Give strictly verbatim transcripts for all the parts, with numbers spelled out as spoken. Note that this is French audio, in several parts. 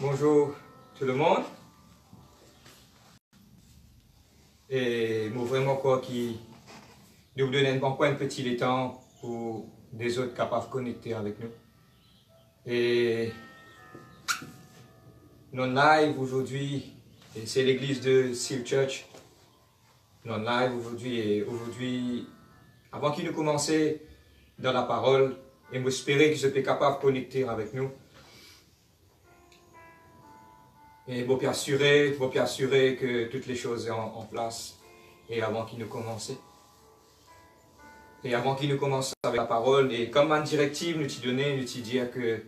Bonjour tout le monde. Et moi vraiment quoi qui nous donne un bon coin de petit temps pour des autres capables de connecter avec nous. Et non live aujourd'hui, c'est l'église de Seal Church. Non live aujourd'hui et aujourd'hui, avant qu'il nous commence dans la parole, et m'espérer que je sois capable de connecter avec nous. Et vous assurer, vous assurer que toutes les choses sont en, en place. Et avant qu'il nous commence. Et avant qu'il nous commence avec la parole, et comme une directive, nous t'y donner, nous t'y dire que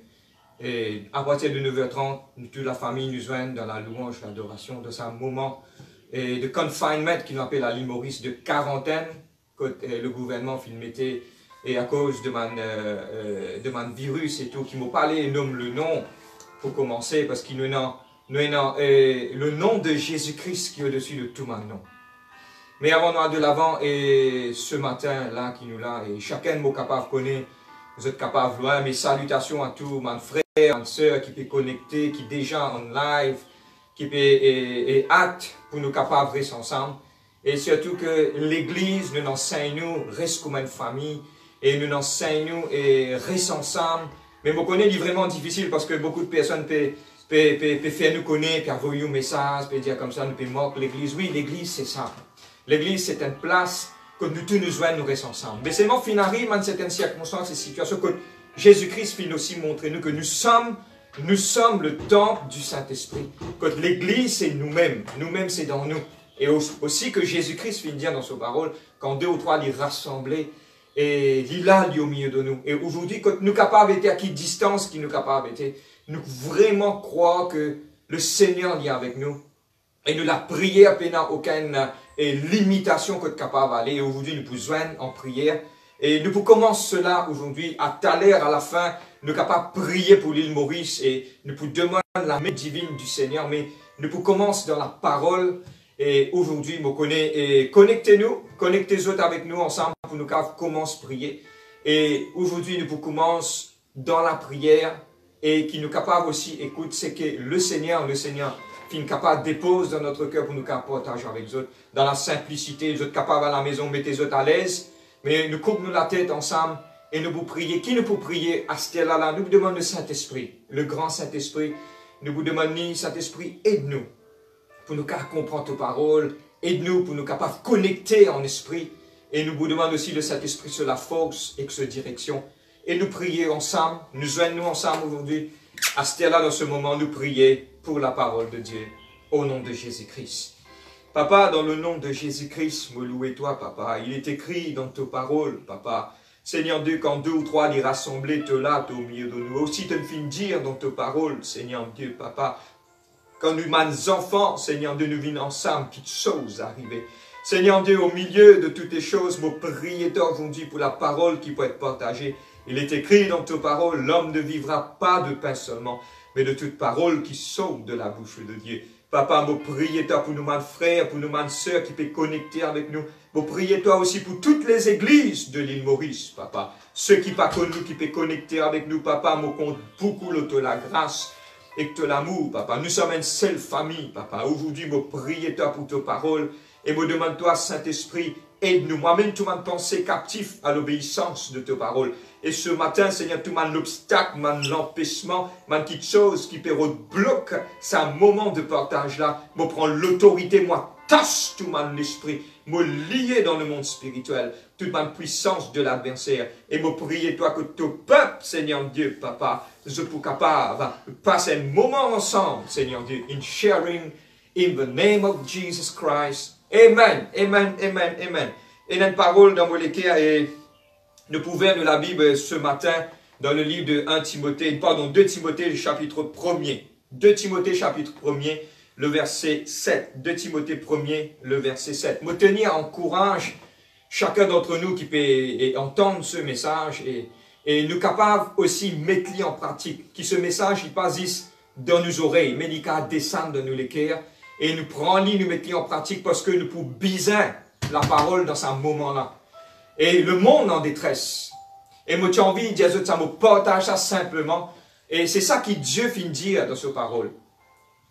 et à partir de neuf heures trente, toute la famille nous joigne dans la louange, l'adoration, dans un moment et de confinement qui nous appelle à l'île Maurice, de quarantaine, que le gouvernement mettait, et à cause de mon, euh, de mon virus et tout, qui m'a parlé et nomme le nom pour commencer, parce qu'il nous a Nous avons euh, le nom de Jésus-Christ qui est au-dessus de tout mon nom. Mais avant de l'avant, et ce matin-là qui nous l'a, et chacun de nous capable de connaître, vous êtes capable de voir mes salutations à tous mes frères, mes soeurs qui peuvent connecter, qui déjà en live, qui peuvent et, et hâte pour nous capables de rester ensemble. Et surtout que l'Église nous enseigne, nous, reste comme une famille, et nous enseigne, nous, et reste ensemble. Mais vous connaissez, c'est vraiment difficile parce que beaucoup de personnes peuvent Peut, peut, peut faire nous connaître, peut envoyer un message, peut dire comme ça, nous peut moquer l'église. Oui, l'église c'est ça. L'église c'est une place que nous tous nous joignons, nous restons ensemble. Mais c'est mon fin arrive dans certaines circonstances et situations que Jésus-Christ fait aussi montrer nous que nous sommes, nous sommes le temple du Saint-Esprit. Que l'église c'est nous-mêmes, nous-mêmes c'est dans nous. Et aussi que Jésus-Christ fait dire dans sa parole, quand deux ou trois les rassembler, et il est là, il est au milieu de nous. Et aujourd'hui, quand nous sommes capables d'être à qui distance, qui nous capables d'être, nous vraiment croire que le Seigneur est avec nous. Et nous la prière n'a aucune et, limitation que nous sommes capables d'aller. Et aujourd'hui, nous pouvons joindre en prière. Et nous pouvons commencer cela aujourd'hui. À tout à l'heure, à la fin, nous sommes capables de prier pour l'île Maurice. Et nous pouvons demander la main divine du Seigneur. Mais nous pouvons commencer dans la parole. Et aujourd'hui, vous connaissez, et connectez-nous, connectez-vous avec nous ensemble pour nous commencer à prier. Et aujourd'hui, nous pouvons commencer dans la prière. Et qui nous capable aussi, écoute, c'est que le Seigneur, le Seigneur, qui nous capable dépose dans notre cœur pour nous partager avec les autres, dans la simplicité, les autres capables à la maison, mettez les autres à l'aise, mais nous couvrons la tête ensemble et nous vous prier. Qui nous peut prier à ce là-là? Nous vous demandons le Saint-Esprit, le grand Saint-Esprit. Nous vous demandons, Saint-Esprit, aide-nous pour nous comprendre tes paroles, aide-nous pour nous capables de connecter en esprit. Et nous vous demandons aussi le Saint-Esprit sur la force et sur la direction. Et nous prier ensemble, nous joignons ensemble aujourd'hui, à ce là dans ce moment, nous prier pour la parole de Dieu, au nom de Jésus-Christ. Papa, dans le nom de Jésus-Christ, me louez toi, papa. Il est écrit dans tes paroles, papa. Seigneur Dieu, quand deux ou trois les rassemblés, te là, au milieu de nous. Aussi, te fin dire dans tes paroles, Seigneur Dieu, papa. Quand nous, mes enfants, Seigneur Dieu, nous venons ensemble, toutes choses arrivent. Seigneur Dieu, au milieu de toutes les choses, me prier aujourd'hui pour la parole qui peut être partagée. Il est écrit dans tes paroles, l'homme ne vivra pas de pain seulement, mais de toute parole qui sort de la bouche de Dieu. Papa, me priez toi pour nous, mes frères, pour nous, mes soeurs qui peuvent connecter avec nous. Me priez toi aussi pour toutes les églises de l'île Maurice, papa. Ceux qui pas connus, qui peuvent connecter avec nous, papa, me compte beaucoup de la grâce et de l'amour, papa. Nous sommes une seule famille, papa. Aujourd'hui, me priez toi pour tes paroles et me demande toi, Saint-Esprit, aide-nous. Moi-même, tout mon pensée captif à l'obéissance de tes paroles. Et ce matin, Seigneur, tout mon obstacle, mon empêchement, mon petite chose qui peut bloquer, c'est un moment de partage là. Me prendre l'autorité, moi, tâche tout mon esprit, me lier dans le monde spirituel, toute ma puissance de l'adversaire. Et me prier, toi, que ton peuple, Seigneur Dieu, papa, je sois capable de passer un moment ensemble, Seigneur Dieu, in sharing, in the name of Jesus Christ. Amen, amen, amen, amen. Et une parole dans mon lecteur et nous pouvons de la Bible ce matin dans le livre de un Timothée, pardon, deux Timothée, le chapitre premier. deux Timothée, chapitre premier, le verset sept. deux Timothée premier, le verset sept. Me tenir en courage, chacun d'entre nous qui peut et, entendre ce message et, et nous capables aussi mettre en pratique. Qui ce message, il passe dans nos oreilles, mais il descend dans nos cœurs et nous prenons, nous mettons en pratique parce que nous pouvons biser la parole dans ce moment-là. Et le monde en détresse. Et moi, j'ai envie de dire ça, me partage ça simplement. Et c'est ça que Dieu finit de dire dans sa parole.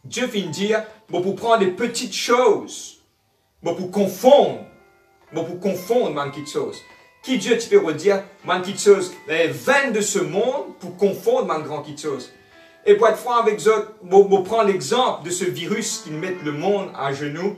Dieu finit dire, bon, pour prendre les petites choses, bon, pour confondre, bon, pour confondre, man, petites choses. Qui Dieu tu peux redire, man, petites choses, les vaines de ce monde, pour confondre, man, grand petites choses. Et pour être franc avec eux, bon, bon, prendre l'exemple de ce virus qui met le monde à genoux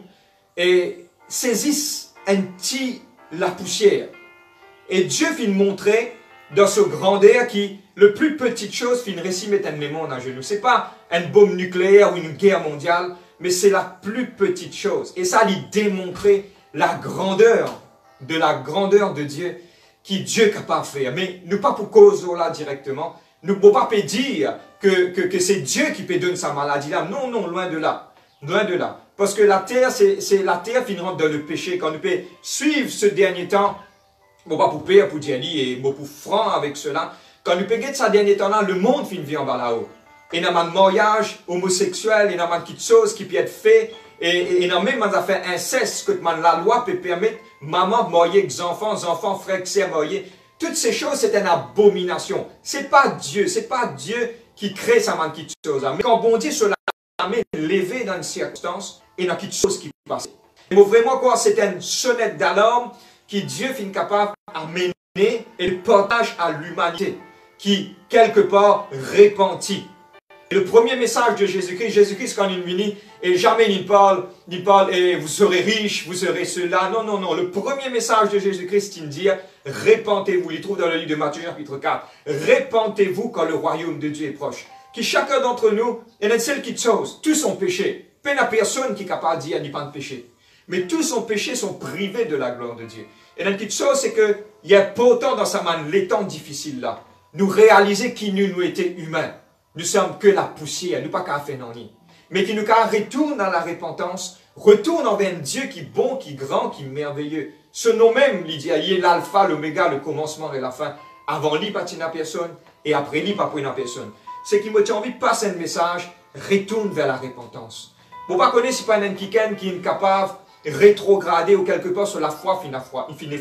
et saisissent un petit la poussière. Et Dieu finit montrer dans ce grandeur qui, le plus petite chose, finit récit mettre un monde à genoux. C'est pas une bombe nucléaire ou une guerre mondiale, mais c'est la plus petite chose. Et ça lui démontrer la grandeur de la grandeur de Dieu, qui Dieu est capable de faire. Mais nous pas pour cause là directement. Nous ne pouvons pas dire que, que, que c'est Dieu qui peut donner sa maladie là. Non, non, loin de là. Loin de là. Parce que la terre, c'est la terre qui rentre dans le péché. Quand nous pouvons suivre ce dernier temps, bon, pas pour père, pour Diali et bon, pour franc avec cela. Quand nous payons ce dernier temps-là, le monde finit vivre en bas là-haut. Il y a un mariage homosexuel, il y a une petite chose qui peut être fait. Et il y a même des affaires incestes que la loi peut permettre maman de marier avec les enfants, les enfants, frères, sœurs marier. Toutes ces choses, c'est une abomination. C'est pas Dieu, c'est pas Dieu qui crée sa petite chose. Mais quand bon Dieu se la met levée dans une circonstance, il y a une petite chose qui passe. Il faut vraiment quoi, c'est une sonnette d'alarme qui Dieu finit capable d'amener et le partage à l'humanité, qui quelque part repentit. Et le premier message de Jésus-Christ, Jésus-Christ quand il vient, et jamais il parle, il parle, et vous serez riches, vous serez cela. Non, non, non. Le premier message de Jésus-Christ, il dit, répentez-vous. Il trouve dans le livre de Matthieu, chapitre quatre. Répentez-vous quand le royaume de Dieu est proche. Qui chacun d'entre nous, il y a une seule petite chose, tous sont péchés. Peine à personne qui est capable de dire, il n'y a pas de péché. Mais tous son péchés sont privés de la gloire de Dieu. Et la petite chose, c'est que il y a pourtant dans sa main les temps difficiles là, nous réaliser qui nous, nous étions humains. Nous sommes que la poussière, nous pas qu'à faire non ni. Mais qui nous retourne à la repentance, retourne envers un Dieu qui est bon, qui est grand, qui est merveilleux. Ce nom même, il dit, il est l'alpha, l'oméga, le commencement et la fin. Avant lui, pas à personne, et après lui, pas pour personne. C'est qui me tient envie de passer un message, retourne vers la repentance. Vous ne connaissez si pas un qui est capable de rétrograder ou quelque part sur la foi, il finit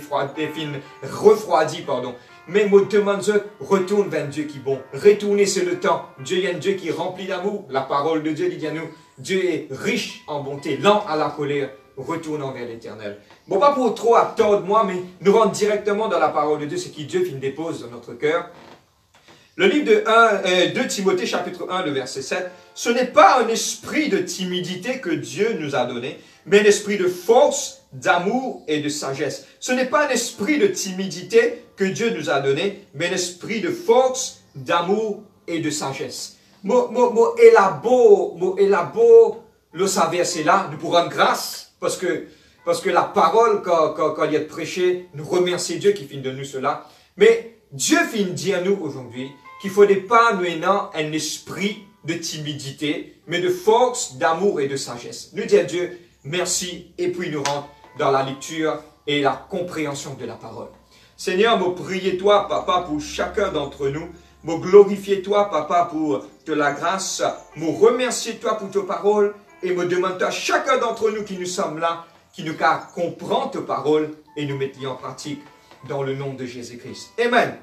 refroidi, pardon. Mais me demande, retourne vers Dieu qui est bon. Retournez, c'est le temps. Dieu est un Dieu qui est rempli d'amour. La parole de Dieu dit à nous, Dieu est riche en bonté, lent à la colère, retournant vers l'éternel. Bon, pas pour trop attendre moi, mais nous rentrons directement dans la parole de Dieu, ce qui Dieu qui nous dépose dans notre cœur. Le livre de un, euh, deux Timothée, chapitre un, le verset sept. Ce n'est pas un esprit de timidité que Dieu nous a donné, mais un esprit de force, d'amour et de sagesse. Ce n'est pas un esprit de timidité que Dieu nous a donné, mais un esprit de force, d'amour et de sagesse. Mo, mo, mo élabo, mo élabo, le verset là, nous pourrons rendre grâce, parce que, parce que la parole, quand, quand, quand il y a de prêcher, nous remercions Dieu qui finit de nous cela. Mais Dieu finit de dire à nous aujourd'hui qu'il ne faudrait pas nous ayons un esprit de timidité, mais de force, d'amour et de sagesse. Nous disons à Dieu, merci, et puis nous rentrons dans la lecture et la compréhension de la parole. Seigneur, me priez toi, Papa, pour chacun d'entre nous. Me glorifier toi, Papa, pour de la grâce. Me remercier toi pour tes paroles. Et me demande à chacun d'entre nous qui nous sommes là, qui nous comprend tes paroles et nous mettre en pratique dans le nom de Jésus-Christ. Amen.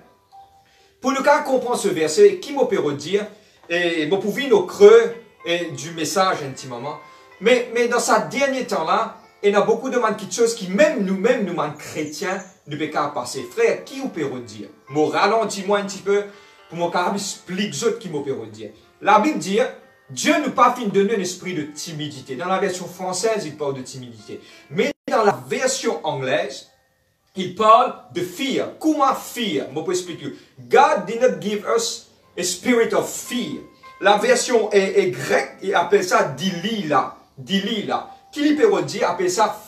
Pour le cas comprendre ce verset, qui m'opère dire, et bon, pour vivre nos creux et du message intimement, mais, mais dans ce dernier temps-là, il y a beaucoup de choses qui, même nous-mêmes, nous, nous chrétiens, ne pouvons pas passer. Frère, qui opère dire? Moi, ralentis-moi un petit peu pour mon caractère explique ce qui m'opère dire. La Bible dit, Dieu nous pas fin de donner un esprit de timidité. Dans la version française, il parle de timidité. Mais dans la version anglaise, il parle de fear. Comment fear? Je peux expliquer. God did not give us a spirit of fear. La version est, est grecque, il appelle ça dilila. Dilila. Qui lui peut dire, appelle ça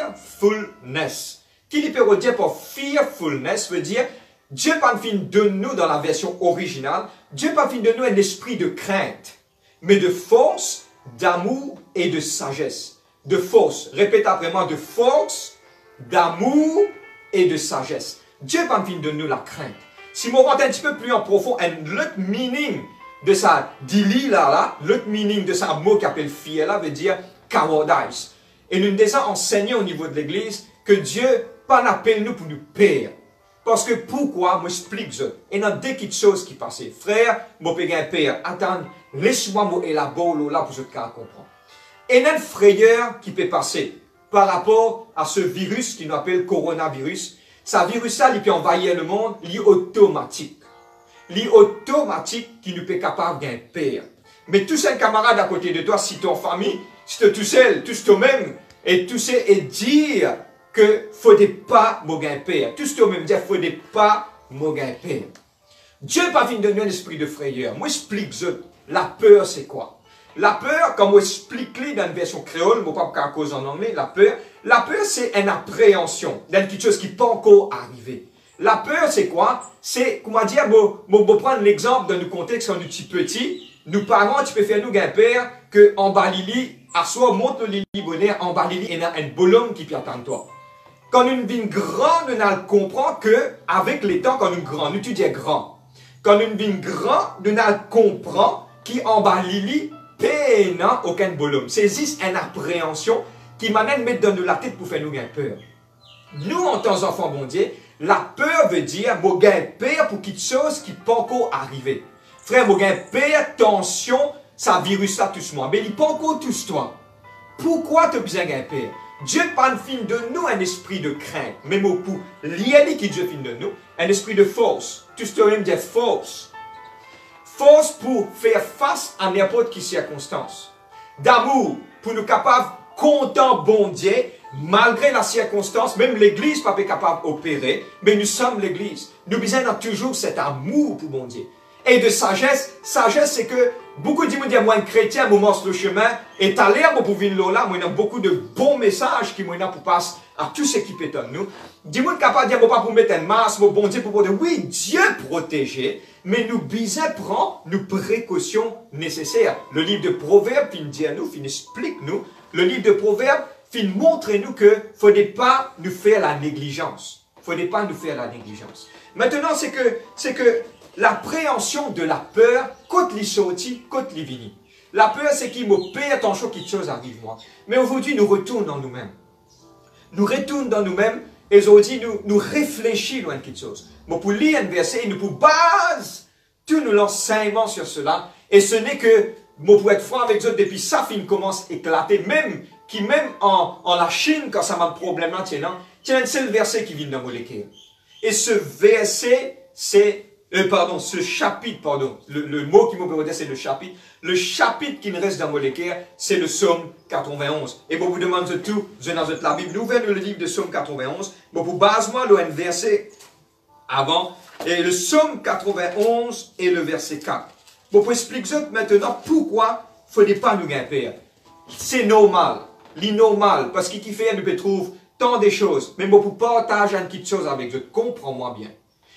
fearfulness. Qui lui peut dire pour fearfulness veut dire, Dieu pas fin de nous dans la version originale, Dieu pas fin de nous un esprit de crainte, mais de force, d'amour et de sagesse. De force, répète après moi, de force, d'amour et de sagesse. Dieu pas fin de nous la crainte. Si on rentre un petit peu plus en profond, l'autre meaning de ça, dili là, là, l'autre meaning de ça, un mot qui appelle fear là, veut dire cowardice. Et nous nous déjà enseigné au niveau de l'église que Dieu pas n'appelle nous pour nous perdre. Parce que pourquoi, moi explique ça. Et dans des petites choses qui passent. Frère, mon père, père, attends, laisse-moi m'élaborer là pour que je comprenne. Et il y a une frayeur qui peut passer par rapport à ce virus qui nous appelle coronavirus. Ce virus-là, il peut envahir le monde, il est automatique. Il est automatique qui nous peut capable d'un père. Mais tous ces camarades à côté de toi, si tu es en famille, si tu es tout seul, tous toi-même, et tu sais, et dire que ne faudrait pas mon père. Tous toi-même dire ne faudrait pas mon père. Dieu n'a pas fini de donner un esprit de frayeur. Moi, j'explique ça. La peur, c'est quoi? La peur, comme on explique dans une version créole, je ne vais pas à cause en anglais, la peur, la peur, c'est une appréhension d'une quelque chose qui n'est pas encore arrivé. La peur, c'est quoi? C'est, comment dire, je vais prendre l'exemple dans le contexte quand nous sommes petits. Nous parents, tu peux faire nous un père que en Balili, à soi, monte le Lili bonheur, en Balili, il y a un bonhomme qui peut attendre toi. Quand une vie grande, on comprend que, avec les temps, quand une grande, nous tu dis grand. Quand une vie grande, on comprend qu'en Balili, peine aucun bonhomme. C'est juste une appréhension qui m'amène mettre dans la tête pour faire nous gagner peur. Nous, en tant qu'enfants bon Dieu, la peur veut dire, moi gagner peur pour quelque chose qui peut encore arriver. Frère, moi gagner peur, tension, ça virus là tous moi. Mais il n'est pas encore tous toi. Pourquoi tu as besoin de gagner peur? Dieu pas fin de nous un esprit de crainte. Mais pour lier qui Dieu fin de nous, un esprit de force. Tout ce que dire force. Force pour faire face à n'importe quelle circonstance. D'amour, pour nous capables, content bon Dieu, malgré la circonstance, même l'église pas capable d'opérer, mais nous sommes l'église. Nous besoin toujours cet amour pour bon Dieu. Et de sagesse, sagesse c'est que beaucoup de gens disent, moi un chrétien, moi marche le chemin, et t'as l'air pour venir là, moi il y a beaucoup de bons messages qui m'ont pour passer à tous ceux qui pétonnent nous. Dis-moi capable de dire, moi pas pour mettre un masque, mon bon Dieu pour dire, oui, Dieu protéger, mais nous besoin prendre nos précautions nécessaires. Le livre de Proverbes fin dit à nous, fin explique nous, le livre de Proverbes fin montre nous que faudrait pas nous faire la négligence. Faudrait pas nous faire la négligence. Maintenant, c'est que, c'est que, l'appréhension de la peur, côte les sorties, côte les vini. La peur, c'est qu'il me perd tant chose quelque chose arrive moi. Mais aujourd'hui, nous retournons dans nous-mêmes. Nous retournons dans nous-mêmes et aujourd'hui, nous, nous réfléchissons loin de quelque chose. Mais pour lire un verset, nous pour base tout nous l'enseignement sur cela. Et ce n'est que, moi pour être franc avec eux, depuis ça, fin commence à éclater. Même, qui même en, en la Chine, quand ça m'a un problème là, tiens, il y a un seul verset qui vient dans mon écrire. Et ce verset, c'est Euh, pardon, ce chapitre, pardon, le, le mot qui me dire c'est le chapitre. Le chapitre qui me reste dans mon équerre, c'est le psaume quatre-vingt-onze. Et bon, vous demandez tout, je dans la Bible, ouvrez le livre de psaume quatre-vingt-onze. Bon, pour base-moi, le un verset avant. Et le psaume quatre-vingt-onze et le verset quatre. Bon, pour expliquer maintenant pourquoi il ne faudrait pas nous gagner. C'est normal, l'innormal, parce qu'il fait, nous peut trouver tant de choses. Mais bon, pour partager une petite chose avec vous, comprends-moi bien.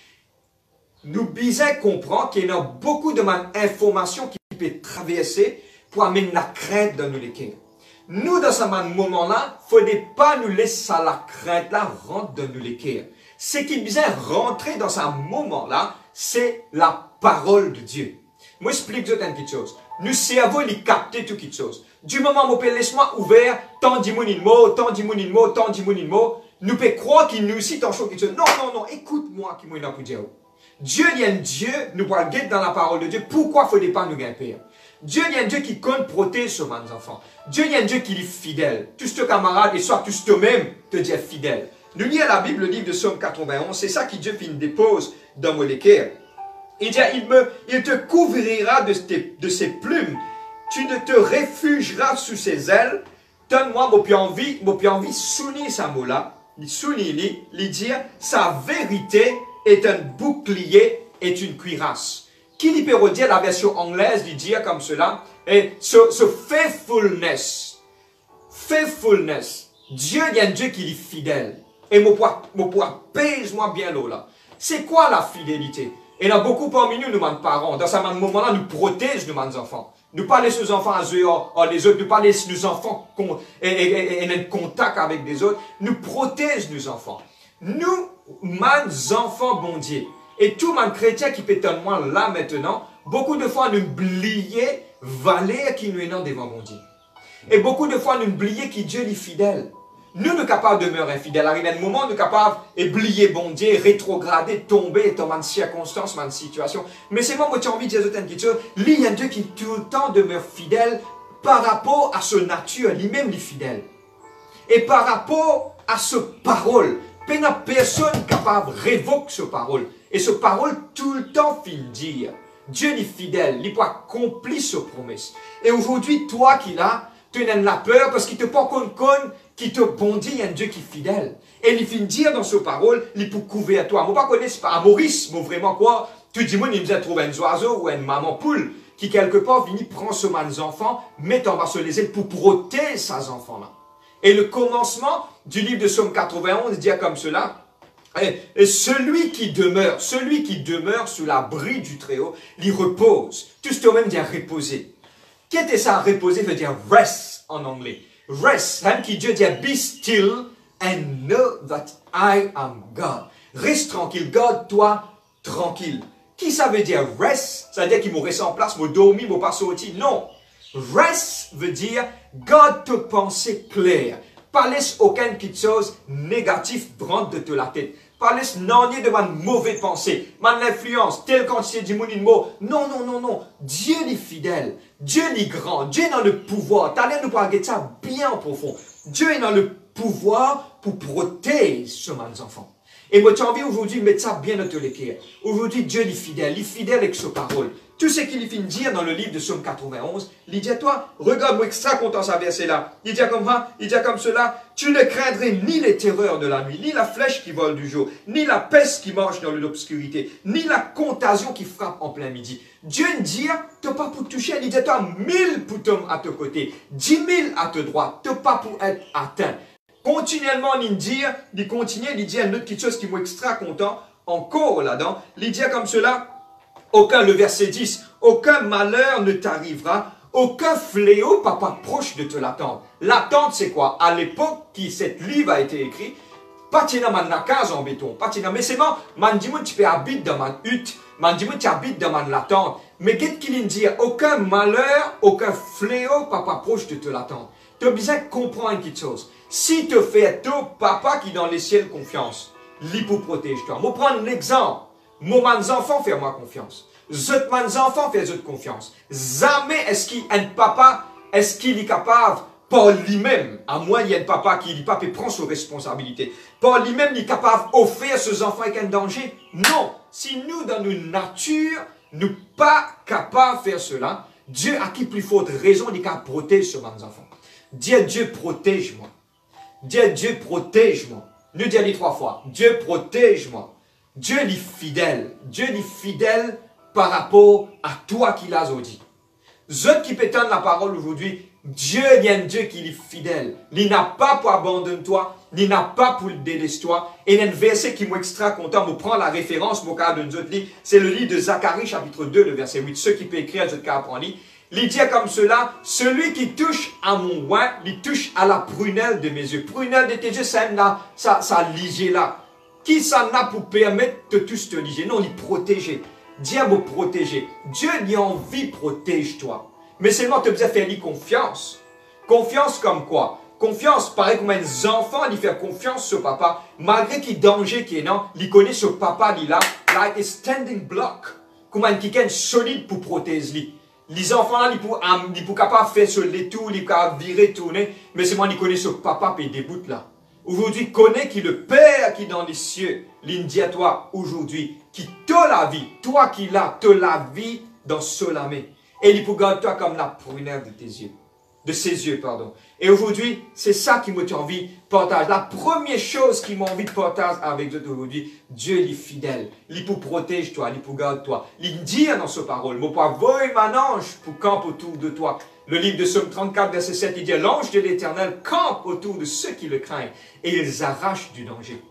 Nous besoin comprendre qu'il y a beaucoup de informations qui peuvent traverser pour amener la crainte dans nos cœurs. Nous, dans ce moment-là, il ne faudrait pas nous laisser la crainte-là rentrer dans nos cœurs. Ce qui est besoin rentrer dans ce moment-là, c'est la parole de Dieu. Moi, j'explique-vous une petite chose. Nous cerveau, il capte toute petite chose. Du moment où on peut laisser ouvert, tant d'immunes mots, tant d'immunes mots, tant d'immunes mots, nous pouvons croire qu'il nous cite en chose quelque chose. Non, non, non, écoute-moi qui m'a pour dire. Dieu, il y a un Dieu, nous pourrons guetter dans la parole de Dieu. Pourquoi il ne faut pas nous gagner? Dieu, il y a un Dieu qui compte protéger sur nos enfants. Dieu, il y a un Dieu qui est fidèle. Tous tes camarades, et soit tous toi-même, te dire fidèle. Nous lisons la Bible, le livre de Psaume quatre-vingt-onze, c'est ça qui Dieu fait une dépose dans mon équerre. Il dit, il, me, il te couvrira de, tes, de ses plumes. Tu ne te réfugieras sous ses ailes. Donne-moi, mon plus envie, mon plus envie, souligner sa mot-là. Il souligne, il dit, sa vérité est un bouclier, est une cuirasse. Qui lui peut dire la version anglaise, dit dire comme cela, et ce, ce faithfulness, faithfulness, Dieu, il y a un Dieu qui est fidèle. Et mon poids, mon poids, pèse-moi bien l'eau là. C'est quoi la fidélité? Et il y a beaucoup parmi nous, nous, nos parents, dans ce moment-là, nous protégeons nos enfants. Nous pas laisser nos enfants à eux, les autres, nous pas laisser nos enfants et, et, et, et, et contact avec des autres. Nous protégeons nos enfants. Nous, mes enfants bon Dieu, et tout mon chrétien qui peut être moi là maintenant, beaucoup de fois nous oublions valeur qui nous est dans devant bon Dieu. Et beaucoup de fois nous oublions que Dieu est fidèle. nous sommes capables de demeurer infidèles. Il y a un moment, nous sommes capables d'oublier bon Dieu, rétrograder, tomber dans une circonstance, dans une situation. Mais c'est moi qui j'ai envie de dire quelque chose. Il y a un Dieu qui tout le temps demeure fidèle par rapport à sa nature, lui-même est fidèle. Et par rapport à sa parole. Il n'y a personne capable de révoquer sa parole. Et sa parole, tout le temps, fait dire. Dieu est fidèle, il peut accomplir sa promesse. Et aujourd'hui, toi qui l'as, tu n'as la peur parce qu'il te pas qu'on connaît, qui te bondit, un Dieu qui est fidèle. Et il finit dire dans sa parole, il peut couvrir à toi. Moi, pas connaître pas à Maurice, mais vraiment quoi, tout le monde, il nous a trouvé un oiseau ou une maman poule qui quelque part vient prendre ce mal enfants, met en bas sur les ailes pour protéger ces enfants-là. Et le commencement du livre de Psaume quatre-vingt-onze dit comme cela. Et, et celui qui demeure, celui qui demeure sous l'abri du Très-Haut, il repose. Tout ce même dit reposer. Qu'est-ce que ça, reposer veut dire rest en anglais. Rest, hein, qui Dieu dit be still and know that I am God. Reste tranquille, garde-toi tranquille. Qui ça veut dire rest? Ça veut dire qu'il m'a resté en place, m'a dormi, m'a pas sorti. Non. Rest veut dire garde tes pensées claires. Pas laisse aucune petite chose négative rentre de te la tête. Pas laisse non de ma mauvaise pensée, ma influence, telle quantité du monde mot. Non, non, non, non. Dieu est fidèle. Dieu est grand. Dieu est dans le pouvoir. T'allais nous parler ça bien profond. Dieu est dans le pouvoir pour protéger ce mal enfant. Et moi, j'ai envie aujourd'hui de mettre ça bien dans tous les cœurs. Aujourd'hui, Dieu est fidèle. Il est fidèle avec sa parole. Tout ce qu'il finit de dire dans le livre de Psaume quatre-vingt-onze, il dit à toi, regarde-moi extra content ce verset-là. Il dit comme ça, il dit comme cela, tu ne craindrais ni les terreurs de la nuit, ni la flèche qui vole du jour, ni la peste qui marche dans l'obscurité, ni la contagion qui frappe en plein midi. Dieu dit, tu n'as pas pour te toucher, il dit à toi, mille pour tomber à ton côté, dix mille à ta droite, tu n'as pas pour être atteint. Continuellement, il dit, il continue, il dit une autre petite chose qui m'est extra content, encore là-dedans, il dit comme cela, aucun, le verset dix, aucun malheur ne t'arrivera, aucun fléau pas pas proche de te l'attendre. L'attente, c'est quoi? À l'époque qui cette livre a été écrit, pas tina man na case en béton, pas tina, mais c'est moi, man dit tu peux habiter dans ma hutte, man dit tu habites dans ma l'attente. Mais qu'est-ce qu'il dit? Aucun malheur, aucun fléau pas pas proche de te l'attendre. Tu as besoin de comprendre une petite chose. Si tu fais ton papa qui est dans les ciels confiance, l'hypo protège-toi. Moi, prendre un exemple. Moi, mes enfants, fais-moi confiance. Zot, mes enfants, fais-moi confiance. Jamais est-ce qu'il un papa, est-ce qu'il est capable, par lui-même, à moins il y a un papa qui dit papa prend ses responsabilités, par lui-même, il est capable d'offrir ses enfants avec un danger? Non. Si nous, dans notre nature, nous pas capables de faire cela, Dieu a qui plus forte raison, il est capable de protéger mes enfants. Dis à Dieu, protège-moi. Dis à Dieu, protège-moi. Nous disons trois fois, Dieu, protège-moi. Dieu est fidèle. Dieu est fidèle par rapport à toi qui l'as dit. Ceux qui pétonnent la parole aujourd'hui, Dieu est un Dieu qui est fidèle. Il n'a pas pour abandonner toi, il n'a pas pour délaisser toi. Et il y a un verset qui m'est extra content, je prends la référence, c'est le livre de Zacharie, chapitre deux, le verset huit. Ceux qui peuvent écrire, je te apprends lire. Il dit comme cela, celui qui touche à mon oin, il touche à la prunelle de mes yeux. Prunelle de tes yeux, ça ça, ça liger là. Qui s'en a pour permettre de tous te liger? Non, il protéger. Dieu m'a protégé. Dieu a envie de protéger toi. Mais seulement tu as besoin de faire confiance. Confiance comme quoi? Confiance, pareil comme un enfant, il fait confiance sur papa. Malgré qu'il danger qui est non, il connaît ce papa, il a, like a standing block. Comme un qui est solide pour protéger lui. Les enfants là, ils ne peuvent pas faire sur les tours, ils peuvent virer, tourner. Mais c'est moi, ils connaissent ce papa et des bouts là. Aujourd'hui, connais qui le Père qui est dans les cieux, il dit à toi aujourd'hui, qui te la vie, toi qui l'as, te la vie dans cela main. Et il peut garder toi comme la prunelle de tes yeux, de ses yeux, pardon. Et aujourd'hui, c'est ça qui m'a envie de partager. La première chose qui m'a envie de partager avec toi aujourd'hui, Dieu est fidèle. Il peut protéger toi, il peut garder toi. Il dit dans sa parole, mon pas voyer mon ange pour camper autour de toi. Le livre de Psaume trente-quatre, verset sept, il dit, l'ange de l'Éternel campe autour de ceux qui le craignent et ils arrachent du danger.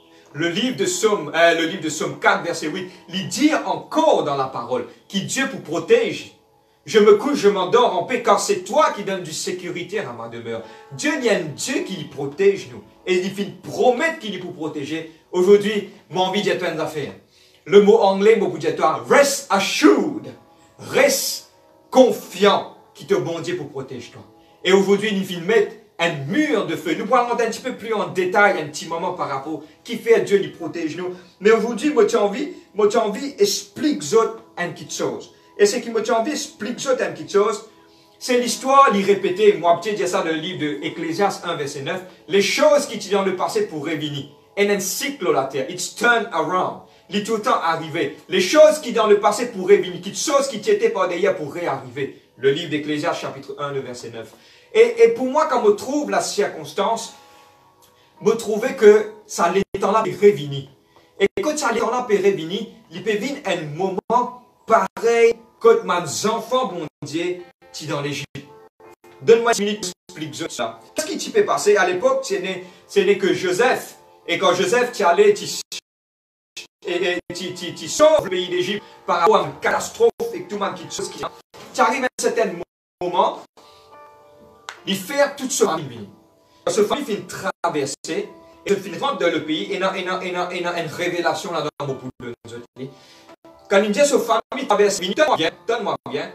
Le livre de Psaume, euh, le livre de Psaume quatre, verset huit, il dit encore dans la parole, qui Dieu vous protège. Je me couche, je m'endors en paix, car c'est toi qui donnes du sécurité à ma demeure. Dieu, il y a un Dieu qui protège nous. Et il fait promettre qu'il est pour protéger. Aujourd'hui, mon envie d'y attendre d'affaires. Le mot anglais, mot pour dire toi, rest assured. Reste confiant qui te bon Dieu pour protéger toi. Et aujourd'hui, il fait mettre un mur de feu. Nous parlons un petit peu plus en détail, un petit moment par rapport qui fait Dieu lui protège nous. Mais aujourd'hui, moi, j'ai envie, moi, j'ai envie explique autres une petite chose. Et ce qui m'a envie explique autres une petite chose, c'est l'histoire, l'y répéter. Moi, j'ai dit ça dans le livre de Ecclésiaste un, verset neuf. Les choses qui étaient dans le passé pour revenir. Et un cycle la terre. It's turned around. Il est tout le temps arrivé. Les choses qui dans le passé pour revenir. Les choses qui étaient par derrière pour réarriver. Le livre d'Ecclésiaste, chapitre un, le verset neuf. Et, et pour moi, quand je trouve la circonstance, je trouve que ça l'étend là pour revenir. Et quand ça l'étend là pour revenir, il peut venir un moment pareil que mes enfants, bon Dieu, qui dans l'Égypte. Donne-moi une minute pour expliquer ça. Qu'est-ce qui t'y peut passer? À l'époque, ce n'est que Joseph. Et quand Joseph, tu allais, tu sauves le pays d'Égypte par rapport à une catastrophe et que tout le monde qui chose qui tu arrives à un certain moment, il fait toute ce famille. Ce famille fait une traversée et il rentre dans le pays et il y a une révélation là-dedans beaucoup de nous. Quand il dit ce famille traverse, donne-moi bien, donne-moi bien.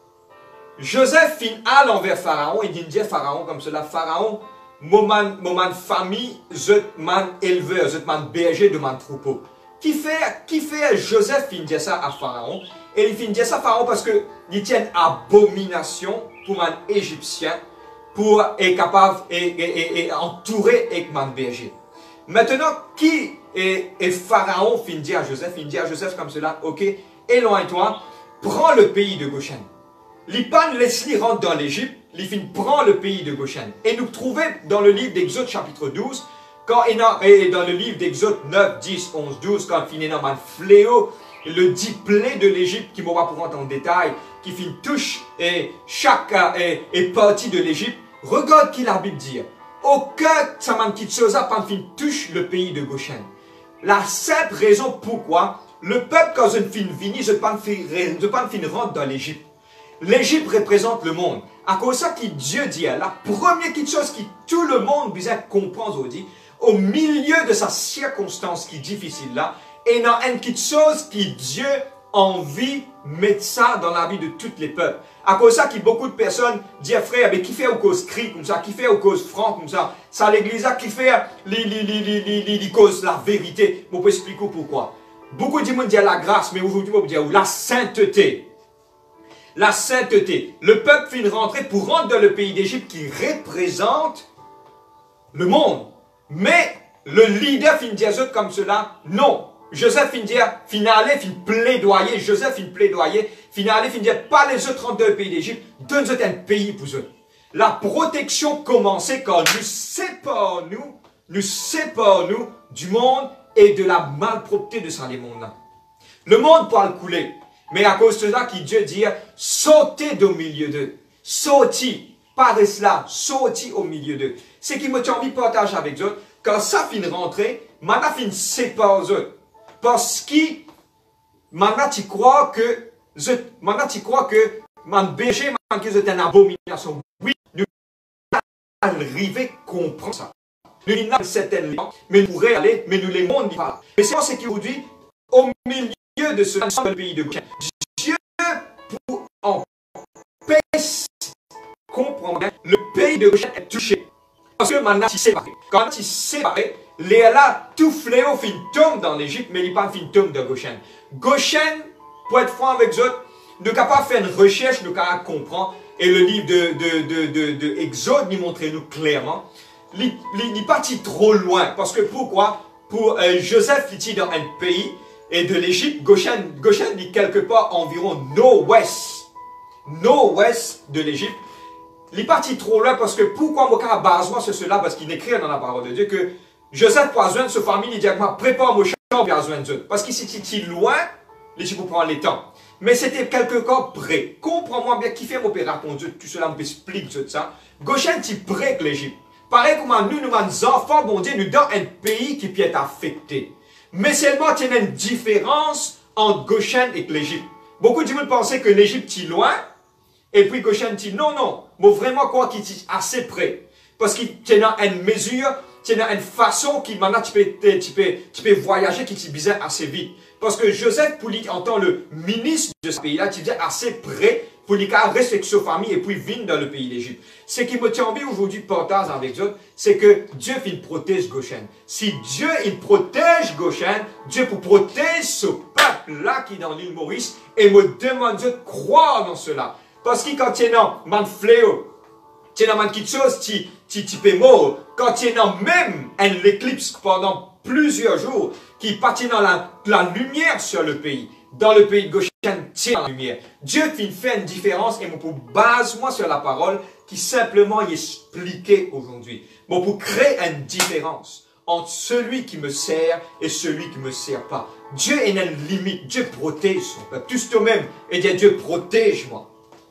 Joseph fin à l'envers Pharaon et dit Pharaon comme cela. Pharaon, moment, moment famille, je man éleveur, je man berger de mon troupeau. Qui fait, qui fait Joseph fin dire ça à Pharaon? Et il fin dire ça à Pharaon parce que il tient une abomination pour un Égyptien pour être capable et, et, et, et entouré avec mon berger. Maintenant, qui est, est Pharaon fin dire à Joseph? Il dit à Joseph comme cela, ok, éloigne-toi, prends le pays de Goshen. L'Ipan laisse-les rentrer dans l'Égypte, l'Ifin prend le pays de Goshen. Et nous trouvons dans le livre d'Exode chapitre douze, quand il a, et dans le livre d'Exode neuf, dix, onze, douze, quand il finit dans un fléau, le dix plaies de l'Égypte, qui m'aura pour rentrer en détail, qui fin touche et chaque et, et partie de l'Égypte, regarde qui la Bible dit. Aucun ça petite chose pas fin touche le pays de Goshen. La simple raison pourquoi le peuple quand une fin vini, je ne pas fin rentre dans l'Égypte. L'Égypte représente le monde. À cause de ça que Dieu dit, la première petite chose que tout le monde besoin comprendre aujourd'hui, au milieu de sa circonstance qui est difficile là, et dans une petite chose que Dieu a envie de mettre ça dans la vie de tous les peuples. À cause de ça que beaucoup de personnes disent, frère, mais qui fait au cause cri comme ça, qui fait au cause franc comme ça, ça l'église qui fait les, les, les, les, les, les, les causes la vérité. Je peux expliquer pourquoi. Beaucoup de monde disent la grâce, mais aujourd'hui, on peut dire la sainteté. La sainteté. Le peuple finit rentrer pour rentrer dans le pays d'Égypte qui représente le monde. Mais le leader finit dire comme cela, non. Joseph finit dire, finit aller, finit plaidoyer. Joseph finit plaidoyer. Finit aller, finit dire, pas les autres rentrent dans le pays d'Égypte, donne-nous un pays pour eux. La protection commençait quand nous séparons nous, nous séparons nous du monde et de la malpropreté de ça, les mondes. Le monde peut le couler. Mais à cause de cela, qui Dieu dit, sautez au milieu d'eux. Sautez, par cela, sautez au milieu d'eux. Ce qui me tient envie de partager avec eux, quand ça finit rentrer, maintenant finit séparer eux. Parce que, maintenant tu crois que, maintenant tu crois que, mon berger, maintenant que c'est une abomination. Oui, nous arriver à comprendre ça. Nous n'avons certaines liens, mais nous pourrions aller, mais nous les mondes pas. Mais c'est ce qui aujourd'hui, au milieu de ce dans le pays de Goshen. Dieu, pour en paix, comprendre, le pays de Goshen est touché. Parce que maintenant, il est séparé. Quand il est séparé, les là, tout fléau fin tombe dans l'Égypte, mais il n'est pas fin tombe dans Goshen. Goshen, pour être franc avec eux, nous sommes capables de faire une recherche, nous sommes capables de comprendre. Et le livre de, de, de, de, de Exode nous montre nous clairement. Il n'est pas trop loin. Parce que pourquoi? Pour euh, Joseph, il est dans un pays. Et de l'Égypte, Goshen, Goshen dit quelque part environ nord-ouest. Nord-ouest de l'Égypte. Il est parti trop loin parce que pourquoi mon cas besoin c'est cela? Parce qu'il écrit dans la parole de Dieu que Joseph a besoin de sa famille, il dit prépare mon champ, il a besoin d'eux. Parce qu'il s'était loin, l'Égypte pour prendre les temps. Mais c'était quelque part près. Comprends-moi bien qui fait mon père répondu, tout cela m'explique tout ça. Goshen est près que l'Égypte. Pareil comme nous, nous, nos enfants, bon Dieu, nous dans un pays qui peut être affecté. Mais seulement, il y a une différence entre Goshen et l'Égypte. Beaucoup de gens pensaient que l'Égypte est loin, et puis Goshen dit non, non. Mais vraiment, quoi qu'il est assez près. Parce qu'il y a une mesure, il y a une façon qui, maintenant, tu peux, tu peux, tu peux voyager qui est bizarre assez vite. Parce que Joseph, pour lui, en tant que le ministre de ce pays-là, tu dis assez près, pour les cas rester avec sa famille et puis venir dans le pays d'Égypte. Ce qui me tient bien aujourd'hui, partage avec eux, c'est que Dieu il protège Goshen. Si Dieu il protège Goshen, Dieu pour protéger ce peuple-là qui est dans l'île Maurice et me demande de croire dans cela. Parce que quand il y a un fléau, il y a quelque chose qui qui peut mort, quand il y a même un éclipse pendant plusieurs jours, qui partit dans la, la lumière sur le pays, dans le pays de Goshen, tient la lumière. Dieu fait une différence et pour base-moi sur la parole qui simplement est expliquée aujourd'hui. Bon, pour créer une différence entre celui qui me sert et celui qui ne me sert pas. Dieu est une limite. Dieu protège son peuple. Tout ce même et dit Dieu protège-moi.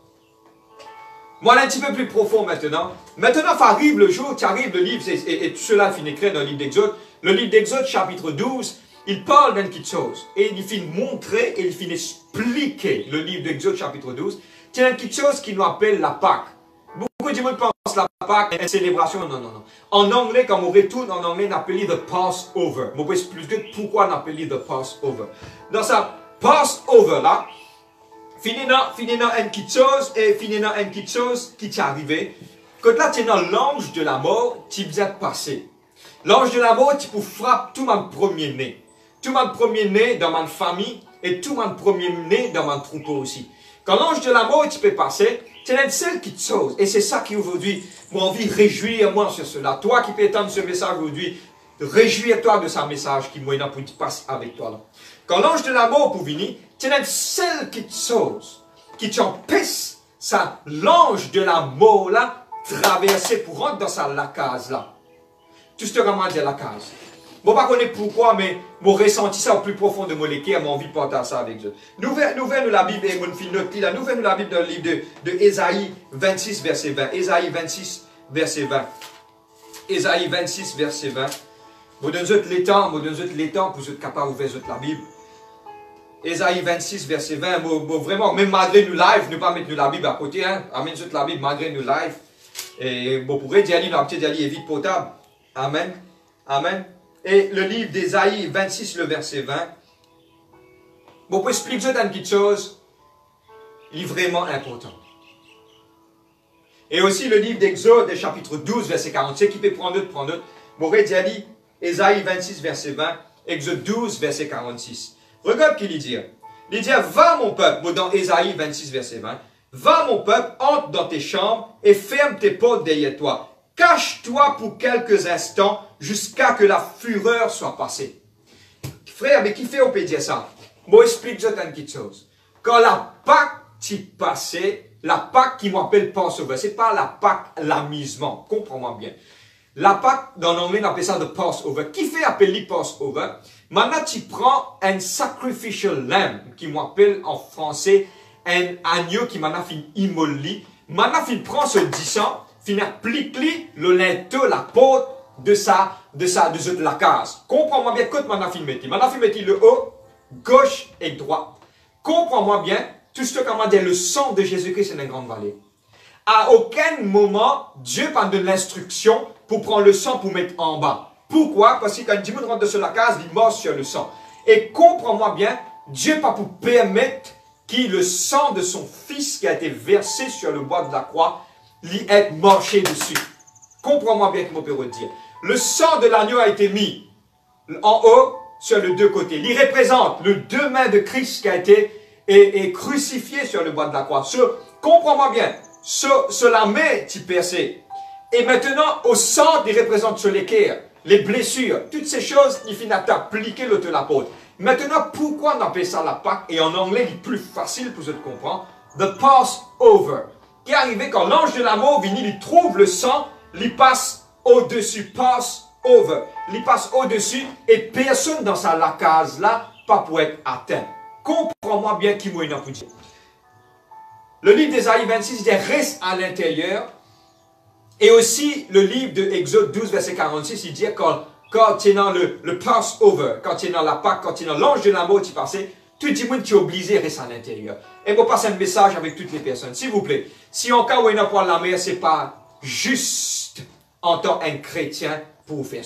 Moi, un petit peu plus profond maintenant. Maintenant, ça arrive le jour, tu arrives le livre, et, et, et tout cela finit écrit dans le livre d'Exode. Le livre d'Exode, chapitre douze, il parle d'une petite chose. Et il finit montrer et il finit expliquer le livre d'Exode, chapitre douze. Il y a une petite chose qui nous appelle la Pâque. Beaucoup de gens pensent la Pâque est une célébration. Non, non, non. En anglais, quand on retourne en anglais, on appelle the Passover. Je vais expliquer pourquoi on appelle the Passover. Dans sa Passover là, finissant une petite chose et finissant une petite chose qui t'est arrivée. Quand là, tu es dans l'ange de la mort, tu viens de passer. L'ange de la mort, tu peux frapper tout mon premier-né. Tout mon premier-né dans ma famille et tout mon premier-né dans mon troupeau aussi. Quand l'ange de la mort, tu peux passer, tu as une seule petite chose. Et c'est ça qui aujourd'hui m'a envie de réjouir moi sur cela. Toi qui peux entendre ce message aujourd'hui, réjouis-toi de ce message qui m'a pour passer avec toi là. Quand l'ange de la mort pour venir, tu as une seule petite chose qui t'empêche ça, l'ange de la mort là, traverser pour rentrer dans sa la case là. Tout ce que je la case. Bon, je ne sais pas pourquoi, mais je ressenti ça au plus profond de mon cœur, j'ai envie de partager ça avec Dieu. Nous venons la Bible, et mon fils note là, nous venons la Bible dans le livre de, de Ésaïe vingt-six, verset vingt. Ésaïe vingt-six, verset vingt. Ésaïe vingt-six, verset vingt. Je donne les temps, je donne les temps pour être capable d'ouvrir la Bible. Ésaïe vingt-six, verset vingt. Bon, bon, vraiment, même malgré nous live, ne pas mettre la Bible à côté, hein. Amène la Bible malgré nous live. Et bon, pour dire, il y a un petit est vite potable. Amen. Amen. Et le livre d'Ésaïe vingt-six, le verset vingt. Bon, pour expliquer une petite chose, il est vraiment important. Et aussi le livre d'Exode, chapitre douze, verset quarante-sept, qui peut prendre note, prendre note. Bon, dit Ésaïe vingt-six, verset vingt, Exode douze, verset quarante-six. Regarde qu'il dit. Il dit, va mon peuple, dans Ésaïe vingt-six, verset vingt, va mon peuple, entre dans tes chambres et ferme tes portes derrière toi. Cache-toi pour quelques instants jusqu'à que la fureur soit passée. Frère, mais qui fait au pédier ça? Moi, explique-moi une petite chose. Quand la Pâque est passée, la Pâque qui m'appelle Passover, ce n'est pas la Pâque l'amusement. Comprends-moi bien. La Pâque, dans l'anglais, on appelle ça de Passover. Qui fait appeler Passover? Maintenant, tu prends un sacrificial lamb, qui m'appelle en français un agneau qui maintenant fait immolé. Maintenant, il prend ce dissant, il applique le linteau, la porte de sa, de sa, de, de la case. Comprends-moi bien, quand maintenant il met, maintenant il met le haut, gauche et droite. Comprends-moi bien, tout ce que comment dire, le sang de Jésus-Christ est une grande vallée. À aucun moment, Dieu prend de l'instruction pour prendre le sang pour mettre en bas. Pourquoi? Parce que quand Dieu rentre sur la case, il mord sur le sang. Et comprends-moi bien, Dieu pas pour permettre que le sang de son fils qui a été versé sur le bois de la croix, lui être marché dessus. Comprends-moi bien que mon père veut dire. Le sang de l'agneau a été mis en haut sur les deux côtés. Il représente le deux mains de Christ qui a été et, et crucifié sur le bois de la croix. Ce, comprends-moi bien, ce, cela met qui percé. Et maintenant, au centre, il représente sur l'équerre, les blessures, toutes ces choses, il finit à appliquer le de l'apôtre. Maintenant, pourquoi on appelle ça la Pâque? Et en anglais, il est plus facile pour vous de comprendre. The Passover. Qui est arrivé quand l'ange de la mort vient, il trouve le sang, il passe au-dessus, passe over. Il passe au-dessus et personne dans sa la case là, pas pour être atteint. Comprends-moi bien qui m'a dit. Le livre d'Ésaïe vingt-six, il reste à l'intérieur. Et aussi, le livre de Exode douze, verset quarante-six, il dit quand, quand tu es dans le, le Passover, quand tu es dans la Pâque, quand tu es dans l'ange de la mort, tu passais, tout le monde qui est obligé de rester à l'intérieur. Et moi, passe un message avec toutes les personnes. S'il vous plaît, si en cas où il n'y a pas la mer, ce n'est pas juste en tant qu'un chrétien pour faire cela.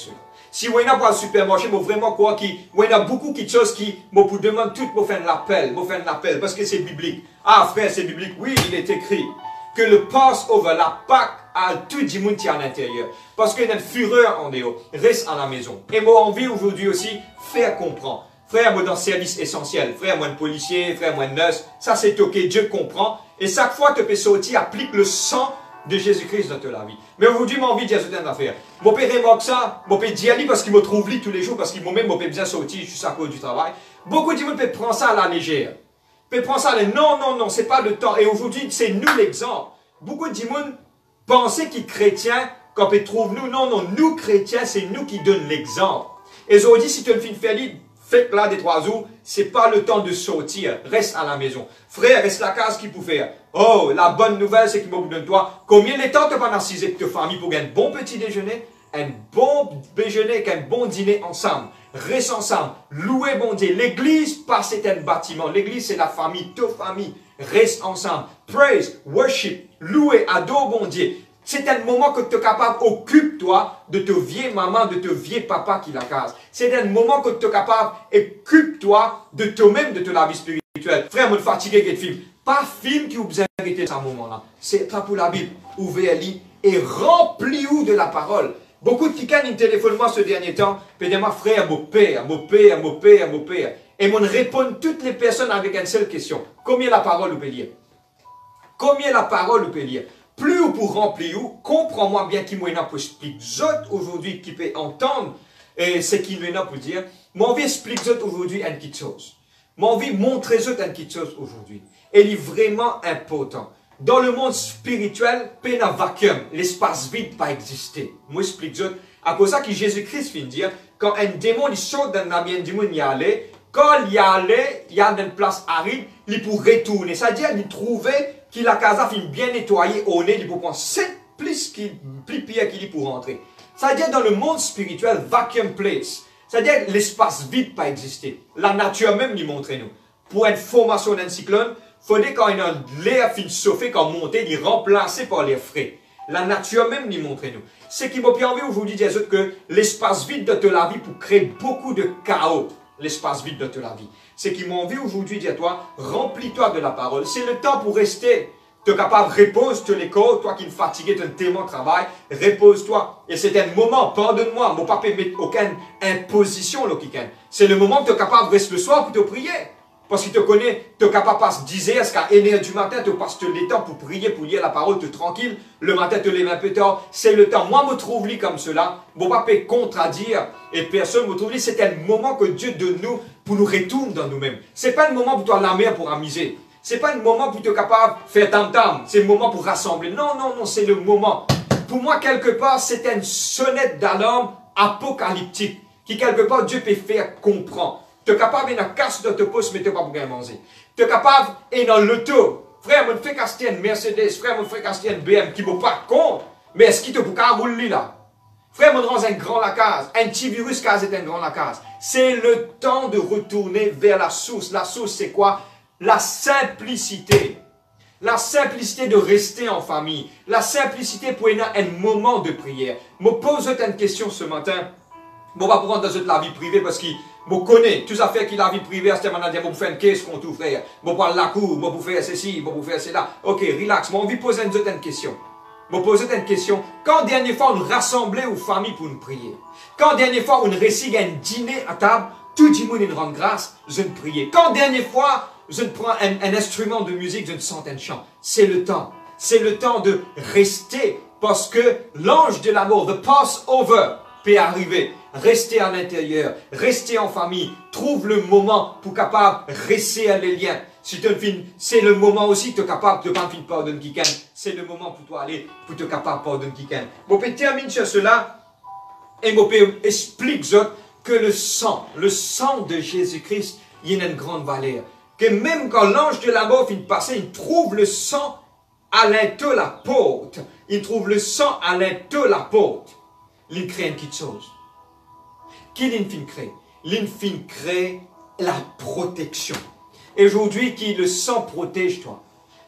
Si vous n'avez pas le supermarché, vous vraiment croire qu'il y a beaucoup de choses qui vous demandent tout pour faire l'appel, pour faire l'appel, parce que c'est biblique. Ah frère, c'est biblique. Oui, il est écrit que le Passover, la Pâque, à tout le monde qui est à l'intérieur. Parce qu'il y a une fureur en dehors. Reste à la maison. Et moi, envie aujourd'hui aussi, faire comprendre. Frère, moi, dans le service essentiel. Frère, moi, un policier, frère, moi, un nurse. Ça, c'est ok. Dieu comprend. Et chaque fois que tu peux sortir, applique le sang de Jésus-Christ dans ta vie. Mais aujourd'hui, j'ai envie de dire une affaire. Mon père est mort ça. Mon père dit à lui parce qu'il me trouve lui tous les jours. Parce qu'il m'a même, mon père bien sorti juste à cause du travail. Beaucoup de gens peuvent prendre ça à la légère. Peuvent prendre ça à la non, non, non, c'est pas le temps. Et aujourd'hui, c'est nous l'exemple. Beaucoup de gens pensent qu'ils chrétiens, quand ils trouvent nous, non, non, nous chrétiens, c'est nous qui donnons l'exemple. Et aujourd'hui, si tu as une fille félide, faites là des trois jours, c'est pas le temps de sortir, reste à la maison. Frère, reste la case qu'il peut faire. Oh, la bonne nouvelle, c'est qu'il m'a donné toi. Combien de temps tu vas narciser avec ta famille pour gagner un bon petit déjeuner, un bon déjeuner, un bon dîner ensemble. Reste ensemble, louez bon Dieu. L'église, pas c'est un bâtiment. L'église, c'est la famille, ta famille. Reste ensemble. Praise, worship, louer, adore bon Dieu. C'est un moment que tu es capable, occupe-toi de te vieille maman, de te vieille papa qui la case. C'est un moment que tu es capable, occupe-toi de toi-même, de ta vie spirituelle. Frère, moi, fatigué de film. Pas film qui vous a arrêté à ce moment-là. C'est pas pour la Bible. Ouvrez-la et remplis-vous de la parole. Beaucoup de quelqu'un me téléphone moi ce dernier temps, puis moi frère, mon père, mon père, mon père, mon père. Et mon répond toutes les personnes avec une seule question. Combien la parole vous peut lire? Combien la parole vous peut lire? Plus vous pour remplir, comprends-moi bien qui moi pour expliquer autres aujourd'hui qui peut entendre et ce qu'il est pour dire. Moi envie expliquer autres aujourd'hui une petite chose. Moi envie montrer autres une petite chose aujourd'hui. Elle est vraiment important. Dans le monde spirituel, il y a un vacuum, l'espace vide pas exister. Moi, explique ça. À cause de ça que Jésus-Christ vient dire, quand un démon il saute dans la bien du monde y allait, quand il y allait, il y a une place aride, il pour retourner. C'est-à-dire, il trouvait qu'il a casa fin bien nettoyé au nez, il pour prendre sept plus qu'il plus pire qu'il est pour rentrer. C'est-à-dire, dans le monde spirituel, vacuum place. C'est-à-dire, l'espace vide pas exister. La nature même lui montre nous. Pour une formation d'un cyclone, faudrait quand il a l'air fin chauffé, quand monté, il est remplacé par l'air frais. La nature même nous montre nous. Ce qui m'a envie aujourd'hui de dire que l'espace vide de ta vie pour créer beaucoup de chaos. L'espace vide de ta vie. Ce qui m'a envie aujourd'hui de dire toi, remplis-toi de la parole. C'est le temps pour rester. Tu es capable, repose-toi les corps, toi qui es fatigué, tu as tellement de travail, repose-toi. Et c'est un moment, pardonne-moi, mon papa ne met aucune imposition, c'est le moment que tu es capable de rester le soir pour te prier. Parce qu'il te connaît, tu es capable de passer dix heures jusqu'à une heure du matin, tu passes le temps pour prier, pour lire la parole, tu es tranquille. Le matin, tu te lèves un peu tard. C'est le temps. Moi, je me trouve là comme cela. Je ne peux pas contredire. Et personne ne me trouve là. C'est un moment que Dieu donne nous pour nous retourner dans nous-mêmes. Ce n'est pas un moment pour toi la mer pour amuser. Ce n'est pas un moment pour te capable de faire tam-tam. C'est un moment pour rassembler. Non, non, non, c'est le moment. Pour moi, quelque part, c'est une sonnette d'alarme apocalyptique qui, quelque part, Dieu peut faire comprendre. Tu es capable de casse de te poste, mais tu n'es pas pour bien manger. Tu es capable et dans l'auto. Frère, je ne fais qu'acheter une Mercedes, frère, je ne fais qu'acheter une B M qui ne vaut pas compte. Mais est-ce qu'il te peut pas rouler là? Frère, je rends un grand lacase. Un petit virus case est un grand lacase. C'est le temps de retourner vers la source. La source, c'est quoi? La simplicité. La simplicité de rester en famille. La simplicité pour avoir un moment de prière. Je me pose une question ce matin. On va prendre dans la vie privée parce qu'il je connais tout ça fait qu'il a la vie privée, c'est maintenant dire, je vais faire une caisse contre tout frère, je vais prendre la cour, je vais faire ceci, je vais faire cela. Ok, relax, moi, on va poser une autre question. Je vais poser une question. Quand dernière fois on rassemblait aux familles pour nous prier? Quand dernière fois on réussit un dîner à table, tout le monde rend grâce, je ne prier. Quand dernière fois je prends un, un instrument de musique, je ne sens un chant? C'est le temps. C'est le temps de rester parce que l'ange de l'amour, the Passover, peut arriver. Restez à l'intérieur, restez en famille, trouve le moment pour capable rester à les liens. Si tu es c'est le moment aussi que tu es capable de ne pas pardonner quelqu'un. C'est le moment pour toi aller, pour te capable de pardonner quelqu'un. Je peux terminer sur cela et je peux expliquer que le sang, le sang de Jésus-Christ, il a une grande valeur. Que même quand l'ange de la mort finit de passer, il trouve le sang à l'intérieur de la porte. Il trouve le sang à l'intérieur de la porte. Il crée une petite chose. Qui l'in crée? L'in crée la protection. Et aujourd'hui, qui le sang protège toi.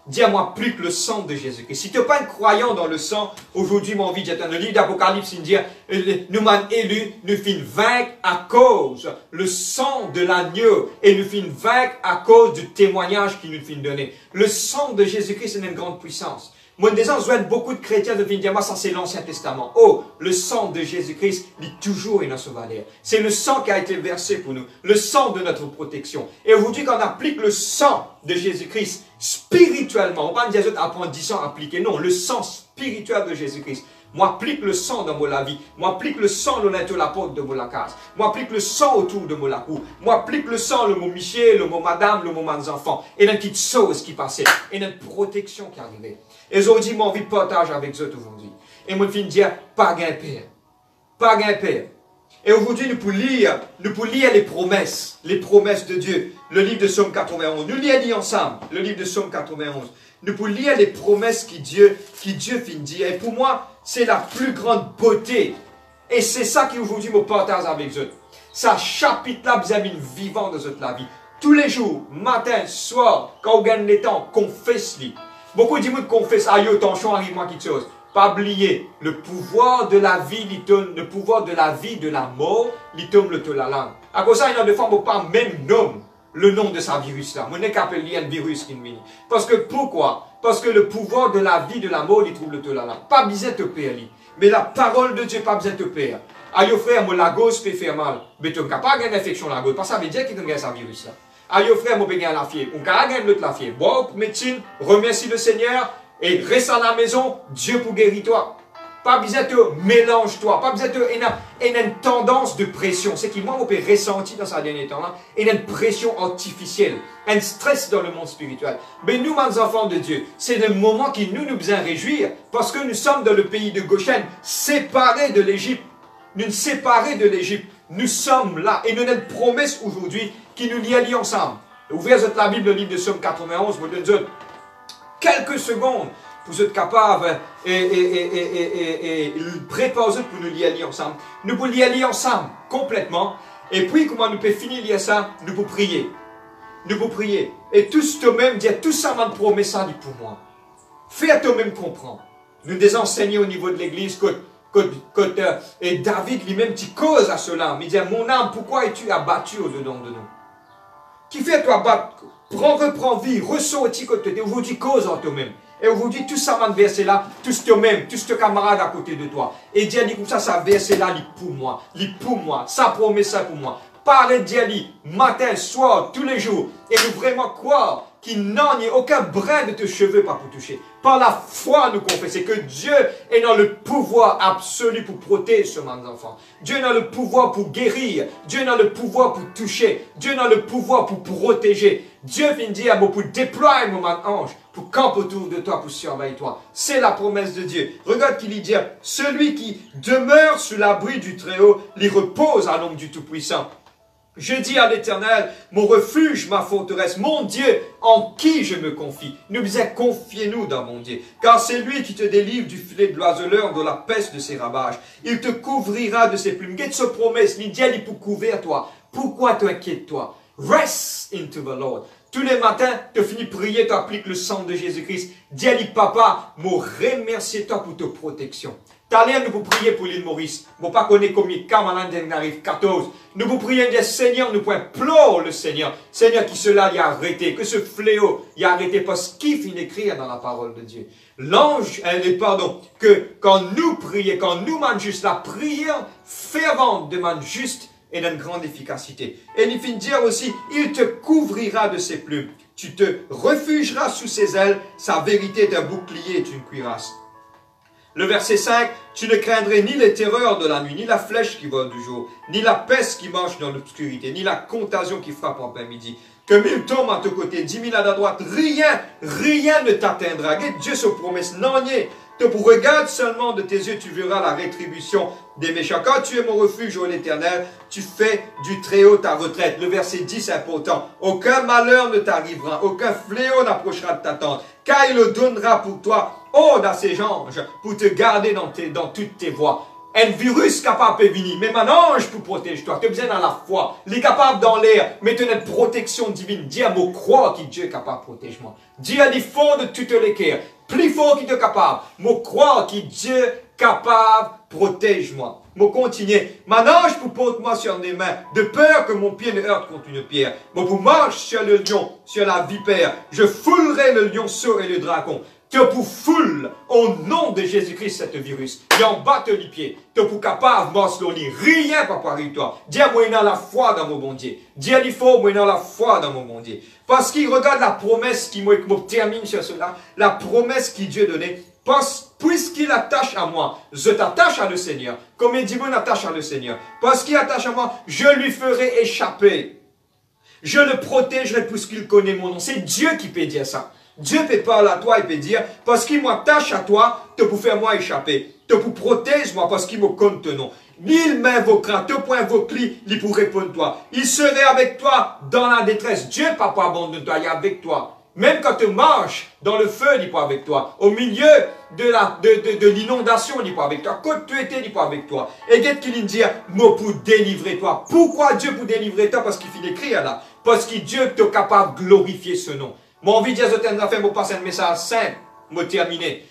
Dis à moi plus que le sang de Jésus-Christ. Si tu n'es pas un croyant dans le sang, aujourd'hui, mon vie, j'attends le livre d'Apocalypse, il dit, nous m'avons élus, nous finissons vaincre à cause le sang de l'agneau et nous finissons vaincre à cause du témoignage qu'il nous finit donner. Le sang de Jésus-Christ, c'est une grande puissance. Moi, déjà, je vois beaucoup de chrétiens de dire, moi, ça c'est l'Ancien Testament. Oh, le sang de Jésus-Christ dit toujours une valeur. C'est le sang qui a été versé pour nous, le sang de notre protection. Et aujourd'hui, quand on applique le sang de Jésus-Christ spirituellement, on va pas dire apprendre dix ans appliquer, non, le sang spirituel de Jésus-Christ. Moi, applique le sang dans mon vie. Moi, applique le sang l'honnête la porte de mon case. Moi, applique le sang autour de mon cour. Moi, applique le sang, le mot Michel, le mot madame, le mot mes enfants. Et une petite chose qui passait. Et une protection qui arrivait. Et aujourd'hui, j'ai envie de partager avec eux aujourd'hui. Et moi, je viens de dire, pas gain père. Pas gain père. Et aujourd'hui, nous pouvons lire, nous pouvons lire les promesses, les promesses de Dieu. Le livre de Psaume quatre-vingt-onze. Nous lisons ensemble, le livre de Psaume quatre-vingt-onze. Nous pouvons lire les promesses qui Dieu, qui Dieu finit de dire. Et pour moi, c'est la plus grande beauté. Et c'est ça qui aujourd'hui me partage avec eux. Ça chapitre-là, vous avez une vivante de la vie. Tous les jours, matin, soir, quand vous gagnez le temps, confesse-les. Beaucoup disent de confesse, aïe, attention, arrive-moi quelque chose. Pas oublier, le pouvoir de la vie, le pouvoir de la vie, de la mort, il tombe le tout la langue. À cause de ça, il y a des fois, on ne pas même nom le nom de sa virus là. On n'est qu'à appeler un virus qui nous. Parce que pourquoi? Parce que le pouvoir de la vie, de la mort, il trouve le tout la langue. Pas besoin de te perdre. Mais la parole de Dieu, pas besoin de te perdre. Aïe, frère, moi, la gauche peut faire mal. Mais tu n'as pas une infection la gauche. Parce que ça veut dire qu'il y a sa virus là. Aïe, frère, moi, j'ai la fièvre. On a gagné l'autre la fièvre. Bon, médecine, remercie le Seigneur. Et reste à la maison, Dieu pour guérir toi. Pas besoin de mélange-toi. Pas besoin de une, une tendance de pression. C'est qui moi, on peut ressentir dans ce dernier temps-là. Et une pression artificielle. Un stress dans le monde spirituel. Mais nous, mes enfants de Dieu, c'est le moment qui nous nous faisons réjouir. Parce que nous sommes dans le pays de Goshen, séparés de l'Égypte. Nous nous séparés de l'Égypte. Nous sommes là. Et nous avons une promesse aujourd'hui qui nous lie ensemble. Ouvrez la Bible, le livre de Psaume quatre-vingt-onze, vous donne quelques secondes pour être capable et, et, et, et, et, et préparer pour nous lier ensemble. Nous pouvons lier ensemble complètement. Et puis, comment nous pouvons finir lier ça? Nous pouvons prier. Nous pouvons prier. Et tous toi-même, dire tout ça, ma promesse, dit pour moi. Fais à toi-même comprendre. Nous des enseignés au niveau de l'église, que, que, que, euh, et David lui-même, tu causes à cela. Mais il dit, mon âme, pourquoi es-tu abattu au-dedans de nous? Qui fait toi abattre? Prends, reprends vie, ressortis côté. Aujourd'hui, cause en toi-même. Et aujourd'hui, tout ça, man, verset là, tout ce toi-même, tout ce camarade à côté de toi. Et Dieu dit comme ça, ça verset là, il pour moi, il pour moi, ça promet ça pour moi. Parlez de Dieu, matin, soir, tous les jours. Et nous vraiment croire qu'il n'en ait aucun brin de tes cheveux pas pour toucher. Par la foi, nous confesser que Dieu est dans le pouvoir absolu pour protéger ce mes enfants. Dieu est dans le pouvoir pour guérir. Dieu est dans le pouvoir pour toucher. Dieu est dans le pouvoir pour protéger. Dieu vient dire à moi pour déployer mon ange, pour camper autour de toi, pour surveiller toi. C'est la promesse de Dieu. Regarde qu'il dit, celui qui demeure sous l'abri du Très-Haut, il repose à l'ombre du Tout-Puissant. Je dis à l'Éternel, mon refuge, ma forteresse, mon Dieu, en qui je me confie. Nous disons, confiez-nous dans mon Dieu, car c'est lui qui te délivre du filet de l'oiseleur, de la peste de ses ravages. Il te couvrira de ses plumes. Guette ce promesse, l'idée, il pour couvrir toi. Pourquoi t'inquiètes-toi? Rest into the Lord. Tous les matins, tu finis de prier, tu appliques le sang de Jésus-Christ. Dis-lui, papa, me remercie toi pour ta protection. T'allez, nous vous prier pour l'île Maurice. Vous ne pas connaître combien de cas maintenant arrive quatorze. Nous vous prions des Seigneur, nous pouvons implorer le Seigneur. Seigneur, qui cela y a arrêté, que ce fléau y a arrêté parce qu'il finit d'écrire dans la parole de Dieu. L'ange, euh, pardon, que quand nous prions, quand nous demandons juste la prière fervente demande juste et d'une grande efficacité. Et il finit de dire aussi, il te couvrira de ses plumes. Tu te refugeras sous ses ailes, sa vérité est un bouclier et une cuirasse. Le verset cinq, tu ne craindrais ni les terreurs de la nuit, ni la flèche qui vole du jour, ni la peste qui marche dans l'obscurité, ni la contagion qui frappe en plein midi. Que mille tombent à ton côté, dix mille à ta droite, rien, rien ne t'atteindra. Guette Dieu se promesse, non, nier. Te pour regarde seulement de tes yeux, tu verras la rétribution des méchants. Quand tu es mon refuge, ô l'Éternel, tu fais du Très-Haut ta retraite. Le verset dix est important. Aucun malheur ne t'arrivera, aucun fléau n'approchera de ta tente, car il le donnera pour toi, oh, dans ses anges, pour te garder dans, tes, dans toutes tes voies. Un virus capable de venir, mais un ange pour protéger toi. Tu as besoin dans la foi. Il est capable dans l'air, mais tu as une protection divine. Dis à moi, crois que Dieu est capable de protéger moi. Dis à des fonds de toutes les cœurs. Plus fort qu'il est capable. Moi, crois que Dieu est capable de protéger moi. Moi, continuer. Mon ange pour porter moi sur les mains, de peur que mon pied ne heurte contre une pierre. Moi, pour marcher sur le lion, sur la vipère, je foulerai le lionceau et le dragon. Tu pour foule au nom de Jésus-Christ cette virus. Et en bas les pieds. Tu pour capable de rien pas pour toi. Dis à moi dans la foi dans mon bon Dieu. Dis à l'ifo moi dans la foi dans mon bon Dieu. Parce qu'il regarde la promesse qui me termine sur cela. La promesse qui Dieu donnait. Parce, puisqu'il attache à moi, je t'attache à le Seigneur. Comme il dit, moi, attache à le Seigneur. Parce qu'il attache à moi, je lui ferai échapper. Je le protégerai puisqu'il connaît mon nom. C'est Dieu qui peut dire ça. Dieu peut parler à toi et peut dire, parce qu'il m'attache à toi, te pour faire moi échapper. Te pour protéger moi parce qu'il me connaît ton nom. Il m'invoquera, te pour invoquer, il pour répondre à toi. Il serait avec toi dans la détresse. Dieu ne va pas abandonner toi, il est avec toi. Même quand tu marches dans le feu, il n'est pas avec toi. Au milieu de la de, de, de l'inondation, il n'est pas avec toi. Quand tu étais, il n'est pas avec toi. Et qu'est-ce qu'il dit? Moi pour délivrer toi. Pourquoi Dieu pour délivrer toi? Parce qu'il fait écrire là. Parce que Dieu est capable de glorifier ce nom. Mon envie de dire, je fait, moi passer un message simple, moi terminer.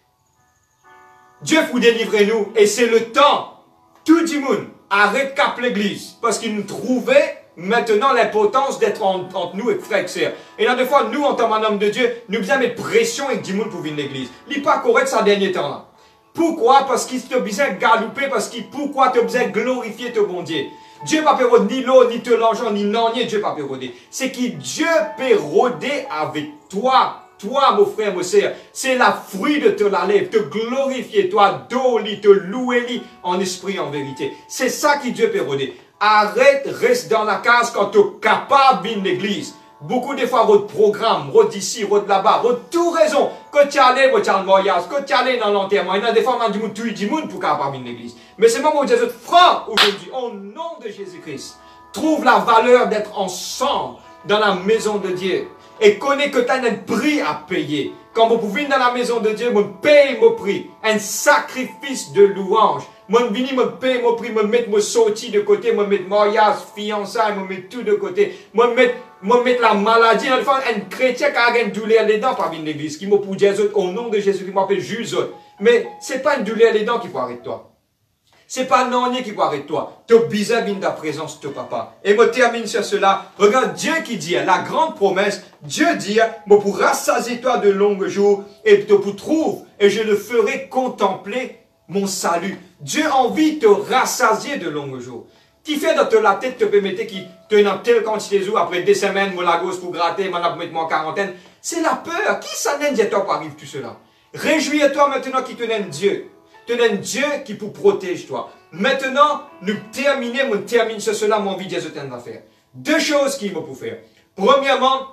Dieu pour délivrer nous, et c'est le temps. Tout le monde arrête cap l'église. Parce qu'il nous trouvait maintenant l'importance d'être entre, entre nous et frères et sœurs. Et là, des fois, nous, en tant qu'homme de Dieu, nous besoin mettre pression avec du monde pour venir l'église. Il n'est pas correct ça dernier temps là. Pourquoi? Parce qu'il te besoin de galouper, parce qu'il pourquoi tu as besoin de glorifier ton bon Dieu. Dieu n'a pas pérodé ni l'eau, ni te l'argent, ni non, ni Dieu n'a pas pérodé. C'est que Dieu pérodé avec toi. Toi, mon frère, mon sœur, c'est la fruit de te la lèvre, te glorifier, toi, d'oli, te louer, en esprit, en vérité. C'est ça qui Dieu pérodé. Arrête, reste dans la case quand tu es capable de l'église. Beaucoup de fois, votre programme, votre ici, votre là-bas, votre tout raison. Quand tu allais, vous as le mariage, quand tu allais dans l'enterrement, il y a des fois, du monde, tu dis monde pour capable de l'église. Mais c'est le moment où Jésus franc aujourd'hui, au nom de Jésus-Christ, trouve la valeur d'être ensemble dans la maison de Dieu. Et connais que tu as un prix à payer. Quand vous pouvez venir dans la maison de Dieu, vous payez mon prix. Un sacrifice de louange. Moi, je me paye mon prix, me mettre mon sortie de côté, me mettre mariage, fiançailles, me mettre tout de côté. Me mettre, me mettre la maladie. En fait, un chrétien qui a une douleur les dents par venir l'église, qui me pour dire au nom de Jésus, qui m'appelle Jules. Mais c'est pas une douleur les dents qui peut arrêter toi. C'est pas non qui peut arrêter toi. Tu as besoin de ta présence, ton papa. Et je termine sur cela. Regarde Dieu qui dit, la grande promesse, Dieu dit, moi pour rassasier toi de longs jours, et te pour trouve, et je le ferai contempler mon salut. Dieu a envie de te rassasier de longs jours. Qui fait dans la tête te permettre qui te dans telle quantité de jours, après des semaines, mon lagos pour gratter, mon pour mettre moi en quarantaine. C'est la peur. Qui ça n'aime dire toi pour arriver tout cela? Réjouis-toi maintenant qui te donne Dieu. Te donne Dieu qui pour protéger toi. Maintenant, nous terminer, nous termine sur cela, mon vie, Dieu va faire. Deux choses qu'il me pour faire. Premièrement,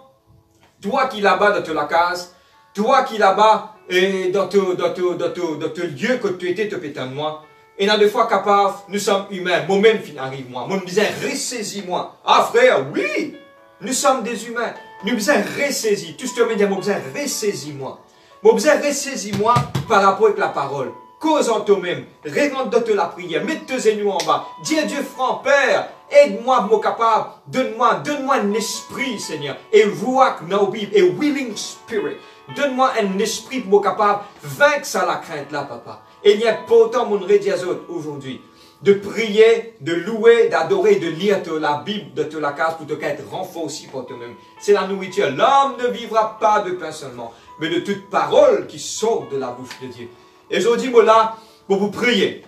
toi qui là-bas dans la case, toi qui là-bas, et dans ton, dans ton, dans ton, dans ton lieu que tu étais, te pétant de moi, et dans deux fois capable, nous sommes humains, moi-même arrive moi, moi me disais, ressaisis-moi. Ah frère, oui, nous sommes des humains, nous besoin ressaisis, tout ce que tu me dis, moi besoin ressaisis-moi. Moi besoin ressaisis-moi par rapport avec la parole. Cause en toi-même, révente de la prière, mets tes genoux en bas, dis à Dieu franc, Père, aide-moi, mon capable, donne-moi, donne-moi un esprit, Seigneur, et ruach naubib, et willing spirit, donne-moi un esprit, mon capable, vaincre ça la crainte là, papa. Et il y a pourtant mon rédiazot aujourd'hui, de prier, de louer, d'adorer, de lire la Bible de la case pour te être renforcé pour toi-même. C'est la nourriture. L'homme ne vivra pas de pain seulement, mais de toute parole qui sort de la bouche de Dieu. Et aujourd'hui, moi là, pour vous prier,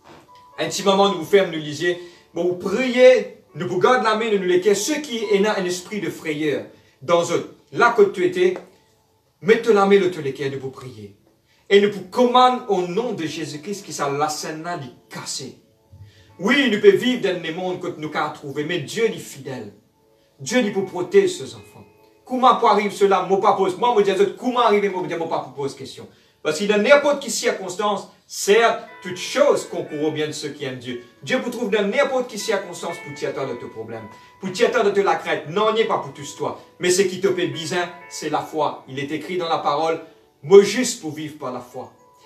un petit moment, nous vous fermons, nous lisiez, pour vous prier, nous vous gardons la main, nous nous l'équer, ceux qui ont un esprit de frayeur, dans eux, là que tu étais, mettez la main, te l'équer, de vous prier. Et nous vous commandons au nom de Jésus-Christ, qui s'est la scène là, de casser. Oui, nous pouvons vivre dans les mondes que nous avons trouvé, mais Dieu est fidèle. Dieu est pour protéger ses enfants. Comment pour arriver cela, moi pas pose, moi, je dis, comment arriver, moi, je pas pose question. Parce qu'il y a n'importe quelle circonstance, certes, toutes choses concourent bien de ceux qui aiment Dieu. Dieu vous trouve dans n'importe quelle circonstance pour t'y attendre de tes problèmes. Pour t'y attendre de la crainte. Non, il n'est pas pour tous toi. Mais ce qui te fait bizarre, c'est la foi. Il est écrit dans la parole, moi juste pour vivre par la foi.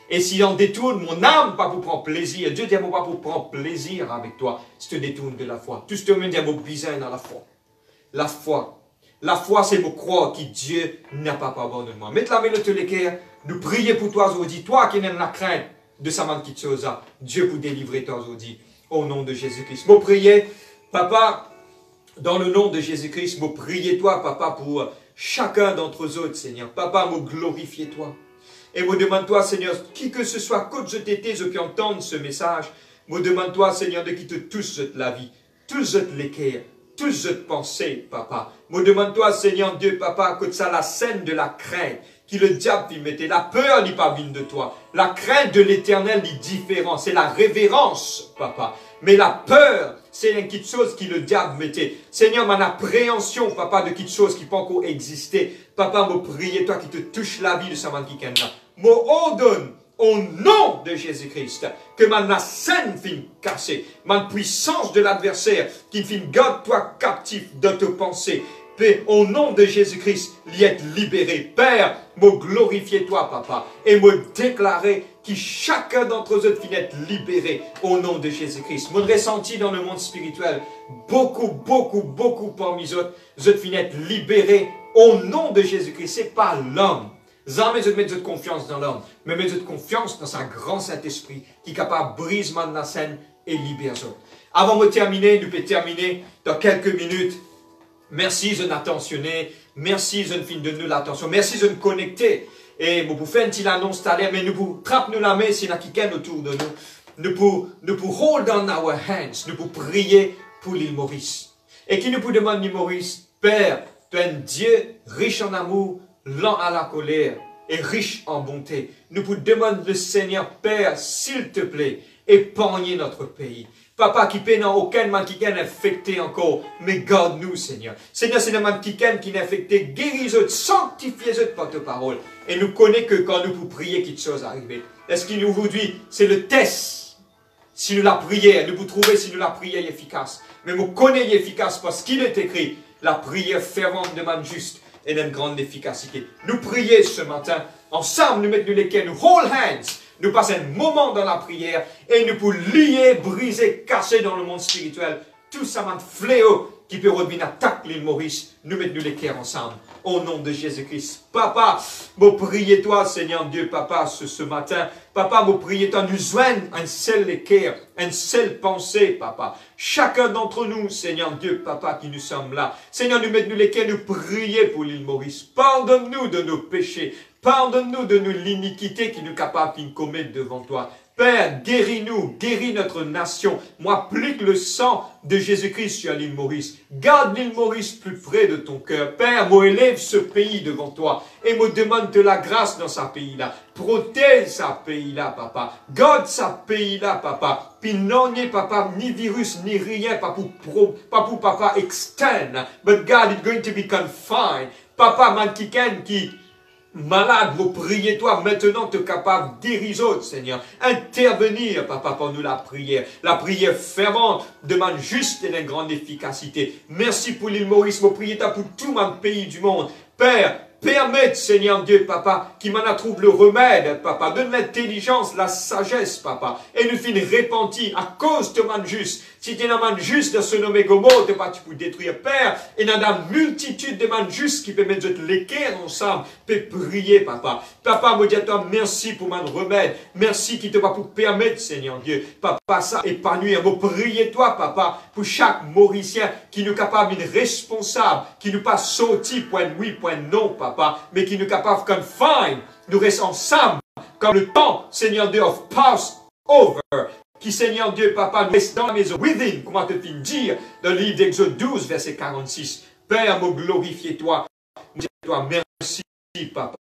Et si on détourne mon âme, pas pour prendre plaisir, Dieu dit à moi pas pour prendre plaisir avec toi, si tu te détournes de la foi. Tout ce que je dis à mon besoin dans la foi. La foi. La foi, c'est me croire que Dieu n'a pas abandonné moi. Mettez la main dans tous les cœurs, nous prier pour toi aujourd'hui, toi qui n'aimes la crainte de sa main qui te chose, Dieu pour délivrer toi aujourd'hui, au nom de Jésus-Christ. Moi prier, papa, dans le nom de Jésus-Christ, moi prier toi, papa, pour chacun d'entre eux autres, Seigneur. Papa, moi glorifier toi. Et me demande-toi, Seigneur, qui que ce soit, quand je t'étais, ceux qui entendent ce message, me demande-toi, Seigneur, de qui te tous la vie, tous les cœurs, tous les pensées, papa. Me demande-toi, Seigneur Dieu, papa, que ça la scène de la crainte, qui le diable y mettait. La peur n'est pas vine de toi. La crainte de l'éternel est différente. C'est la révérence, papa. Mais la peur, c'est une petite chose qui le diable mettait. Seigneur, mon appréhension, papa, de quelque chose qui peut encore exister. Papa, me prier, toi qui te touche la vie de sa man qui là. Me ordonne, au nom de Jésus-Christ, que ma scène finisse cassée. Ma puissance de l'adversaire, qui finisse garde-toi captif de te penser. Au nom de Jésus-Christ, l'y être libéré. Père, me glorifier toi, papa, et me déclarer que chacun d'entre eux finit être libéré au nom de Jésus-Christ. Me ressenti dans le monde spirituel, beaucoup, beaucoup, beaucoup parmi eux, je finis être libéré au nom de Jésus-Christ. C'est pas l'homme. Jamais je mets de confiance dans l'homme, mais mets de confiance dans sa grand Saint-Esprit qui est capable de briser la scène et libérer eux. Avant de terminer, nous pouvons terminer dans quelques minutes. Merci, je n'attentionné. Merci, je ne fin de nous l'attention. Merci, je ne connecté. Et nous pouvons faire une petite annonce tout à l'heure, mais nous pouvons trapper nous la main s'il y a quelqu'un autour de nous. Nous pouvons, nous pouvons hold on our hands. Nous pouvons prier pour l'île Maurice. Et qui nous peut demander l'île Maurice, Père, tu es un Dieu riche en amour, lent à la colère et riche en bonté. Nous pouvons demander le Seigneur, Père, s'il te plaît, épargnez notre pays. Papa, qui peut n'a aucun man qui est infecté encore, mais garde-nous, Seigneur. Seigneur, c'est le man qui est qui est infecté, guéris-eux, sanctifiez-eux par ta parole. Et nous connaissons que quand nous pouvons prier, quelque chose arrive. Est-ce qu'il nous vous dit, c'est le test. Si nous la prière, nous vous trouvez si nous la prière est efficace. Mais nous connaissons efficace parce qu'il est écrit, la prière fervente de man juste est d'une grande efficacité. Nous prions ce matin, ensemble, nous mettons les cœurs, nous hold hands. Nous passons un moment dans la prière et nous pouvons lier, briser, casser dans le monde spirituel tout ça, man fléau qui peut revenir attaquer l'île Maurice. Nous mettons les cœurs ensemble au nom de Jésus-Christ. Papa, me priez toi, Seigneur Dieu, papa, ce, ce matin. Papa, me priez toi, nous joignons un seul cœur, une seule pensée, papa. Chacun d'entre nous, Seigneur Dieu, papa, qui nous sommes là. Seigneur, nous mettons les cœurs, nous prier pour l'île Maurice. Pardonne-nous de nos péchés. Pardonne-nous de nous l'iniquité qui nous capable de commettre devant toi. Père, guéris-nous, guéris notre nation. Moi, plus que le sang de Jésus-Christ sur l'île Maurice. Garde l'île Maurice plus près de ton cœur. Père, moi, élève ce pays devant toi et me demande de la grâce dans ce pays-là. Protège ce pays-là, papa. Garde ce pays-là, papa. Puis non, ni papa, ni virus, ni rien, pas pour, pro, pas pour papa externe. But God is going to be confined. Papa, man qui qui malade, vous priez toi, maintenant tu es capable de guérir, Seigneur. Intervenir, papa, pour nous la prière. La prière fervente demande juste et d'une grande efficacité. Merci pour l'île Maurice, vous priez toi pour tout mon pays du monde. Père, permette, Seigneur Dieu, papa, qui m'en a trouvé le remède, papa. Donne l'intelligence, la sagesse, papa. Et nous finissons repentis à cause de man juste. Si tu es un man juste de se nommer Gomorrhe, tu pas tu peux détruire, Père. Et il y a une multitude de man justes qui peuvent mettre les cœurs ensemble, peuvent prier, papa. Papa, me dit à toi, merci pour mon remède. Merci qui te va pour permettre, Seigneur Dieu. Papa, ça épanouir. Me prier toi, papa, pour chaque Mauricien qui nous capable d'être responsable, qui nous pas sorti, point oui, point non, papa, mais qui nous capable de confine. Nous restons ensemble, comme le temps, Seigneur Dieu, of pass over. Qui, Seigneur Dieu, papa, nous reste dans la maison, within, comment te fin dire, dans le livre d'Exode douze, verset quarante-six. Père, me glorifier toi, me dire toi, merci, papa.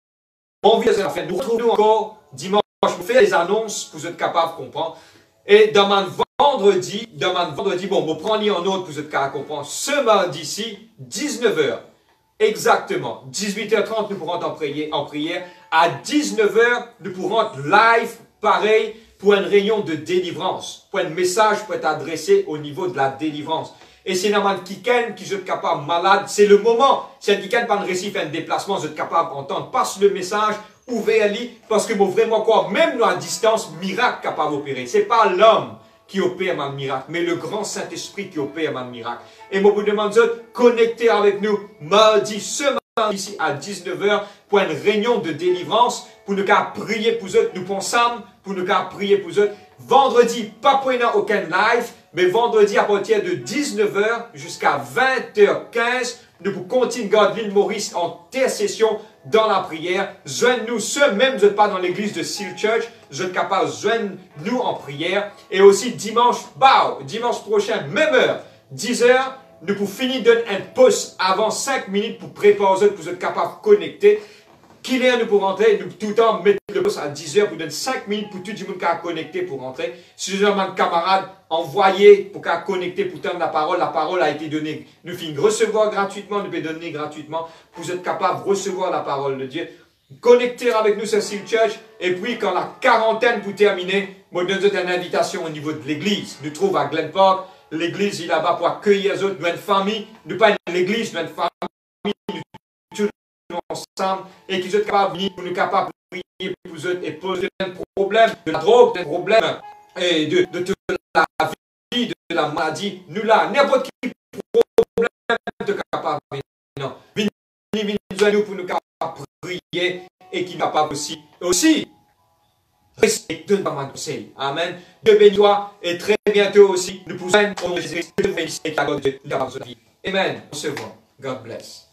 On vient à la fin, nous retrouvons encore dimanche, pour faire les annonces, pour être capable de comprendre. Et dans mon vendredi, dans mon vendredi, bon, on prend en autre pour être capable de comprendre. Ce mardi-ci, dix-neuf heures, exactement, dix-huit heures trente, nous pourrons en prière, en prière. À dix-neuf heures, nous pourrons être live, pareil, pour une réunion de délivrance, pour un message pour être adressé au niveau de la délivrance. Et c'est un quelqu'un qui est capable malade, c'est le moment. Si un quelqu'un pas réussi à faire un déplacement, vous êtes capable d'entendre, passe le message, ouvert lui, parce que moi vraiment quoi, même nous à distance, miracle capable d'opérer. C'est pas l'homme qui opère un miracle, mais le grand Saint-Esprit qui opère un miracle. Et moi vous demande de connecter avec nous mardi, ce mardi ici à dix-neuf heures pour une réunion de délivrance, pour nous qu'à prier pour eux, nous pensons, pour nous qu'à prier pour eux. Vendredi, pas pour aucun live, mais vendredi à partir de dix-neuf heures jusqu'à vingt heures quinze, nous pouvons continuer à garder l'île Maurice en intercession dans la prière. Joignez-nous, ceux même vous n'êtes pas dans l'église de Seal Church, vous êtes capable de joindre nous en prière. Et aussi dimanche, bah, dimanche prochain, même heure, dix heures, nous pouvons finir de donner un post avant cinq minutes pour préparer pour vous être capable de connecter. Qu'il est nous pour rentrer, nous tout le temps mettre le poste à dix heures, vous donne cinq minutes pour tout le monde qui a connecté pour rentrer. Si vous avez un camarade, envoyez pour qu'à connecter pour tendre la parole. La parole a été donnée. Nous finissons recevoir gratuitement, nous pouvons donner gratuitement pour vous être capable de recevoir la parole de Dieu. Connectez avec nous sur Seal Church. Et puis, quand la quarantaine pour terminer, moi, je donne une invitation au niveau de l'église. Nous trouvons à Glen Park. L'église est là-bas pour accueillir les autres. Nous, une famille. Nous, pas l'église, nous, une famille. Ensemble et qui sont capables de venir pour nous capables de prier pour vous et poser un problème de la drogue, un problème et de, de, de la vie, de la maladie. Nous là, n'importe quel problème de capable. Non, venez, venez, venez nous pour nous capables de prier et qui n'est capable aussi, aussi respecter de ma conseil. Amen. Dieu bénisse toi et très bientôt aussi nous pouvons enregistrer de la vie. Amen. On se voit. God bless.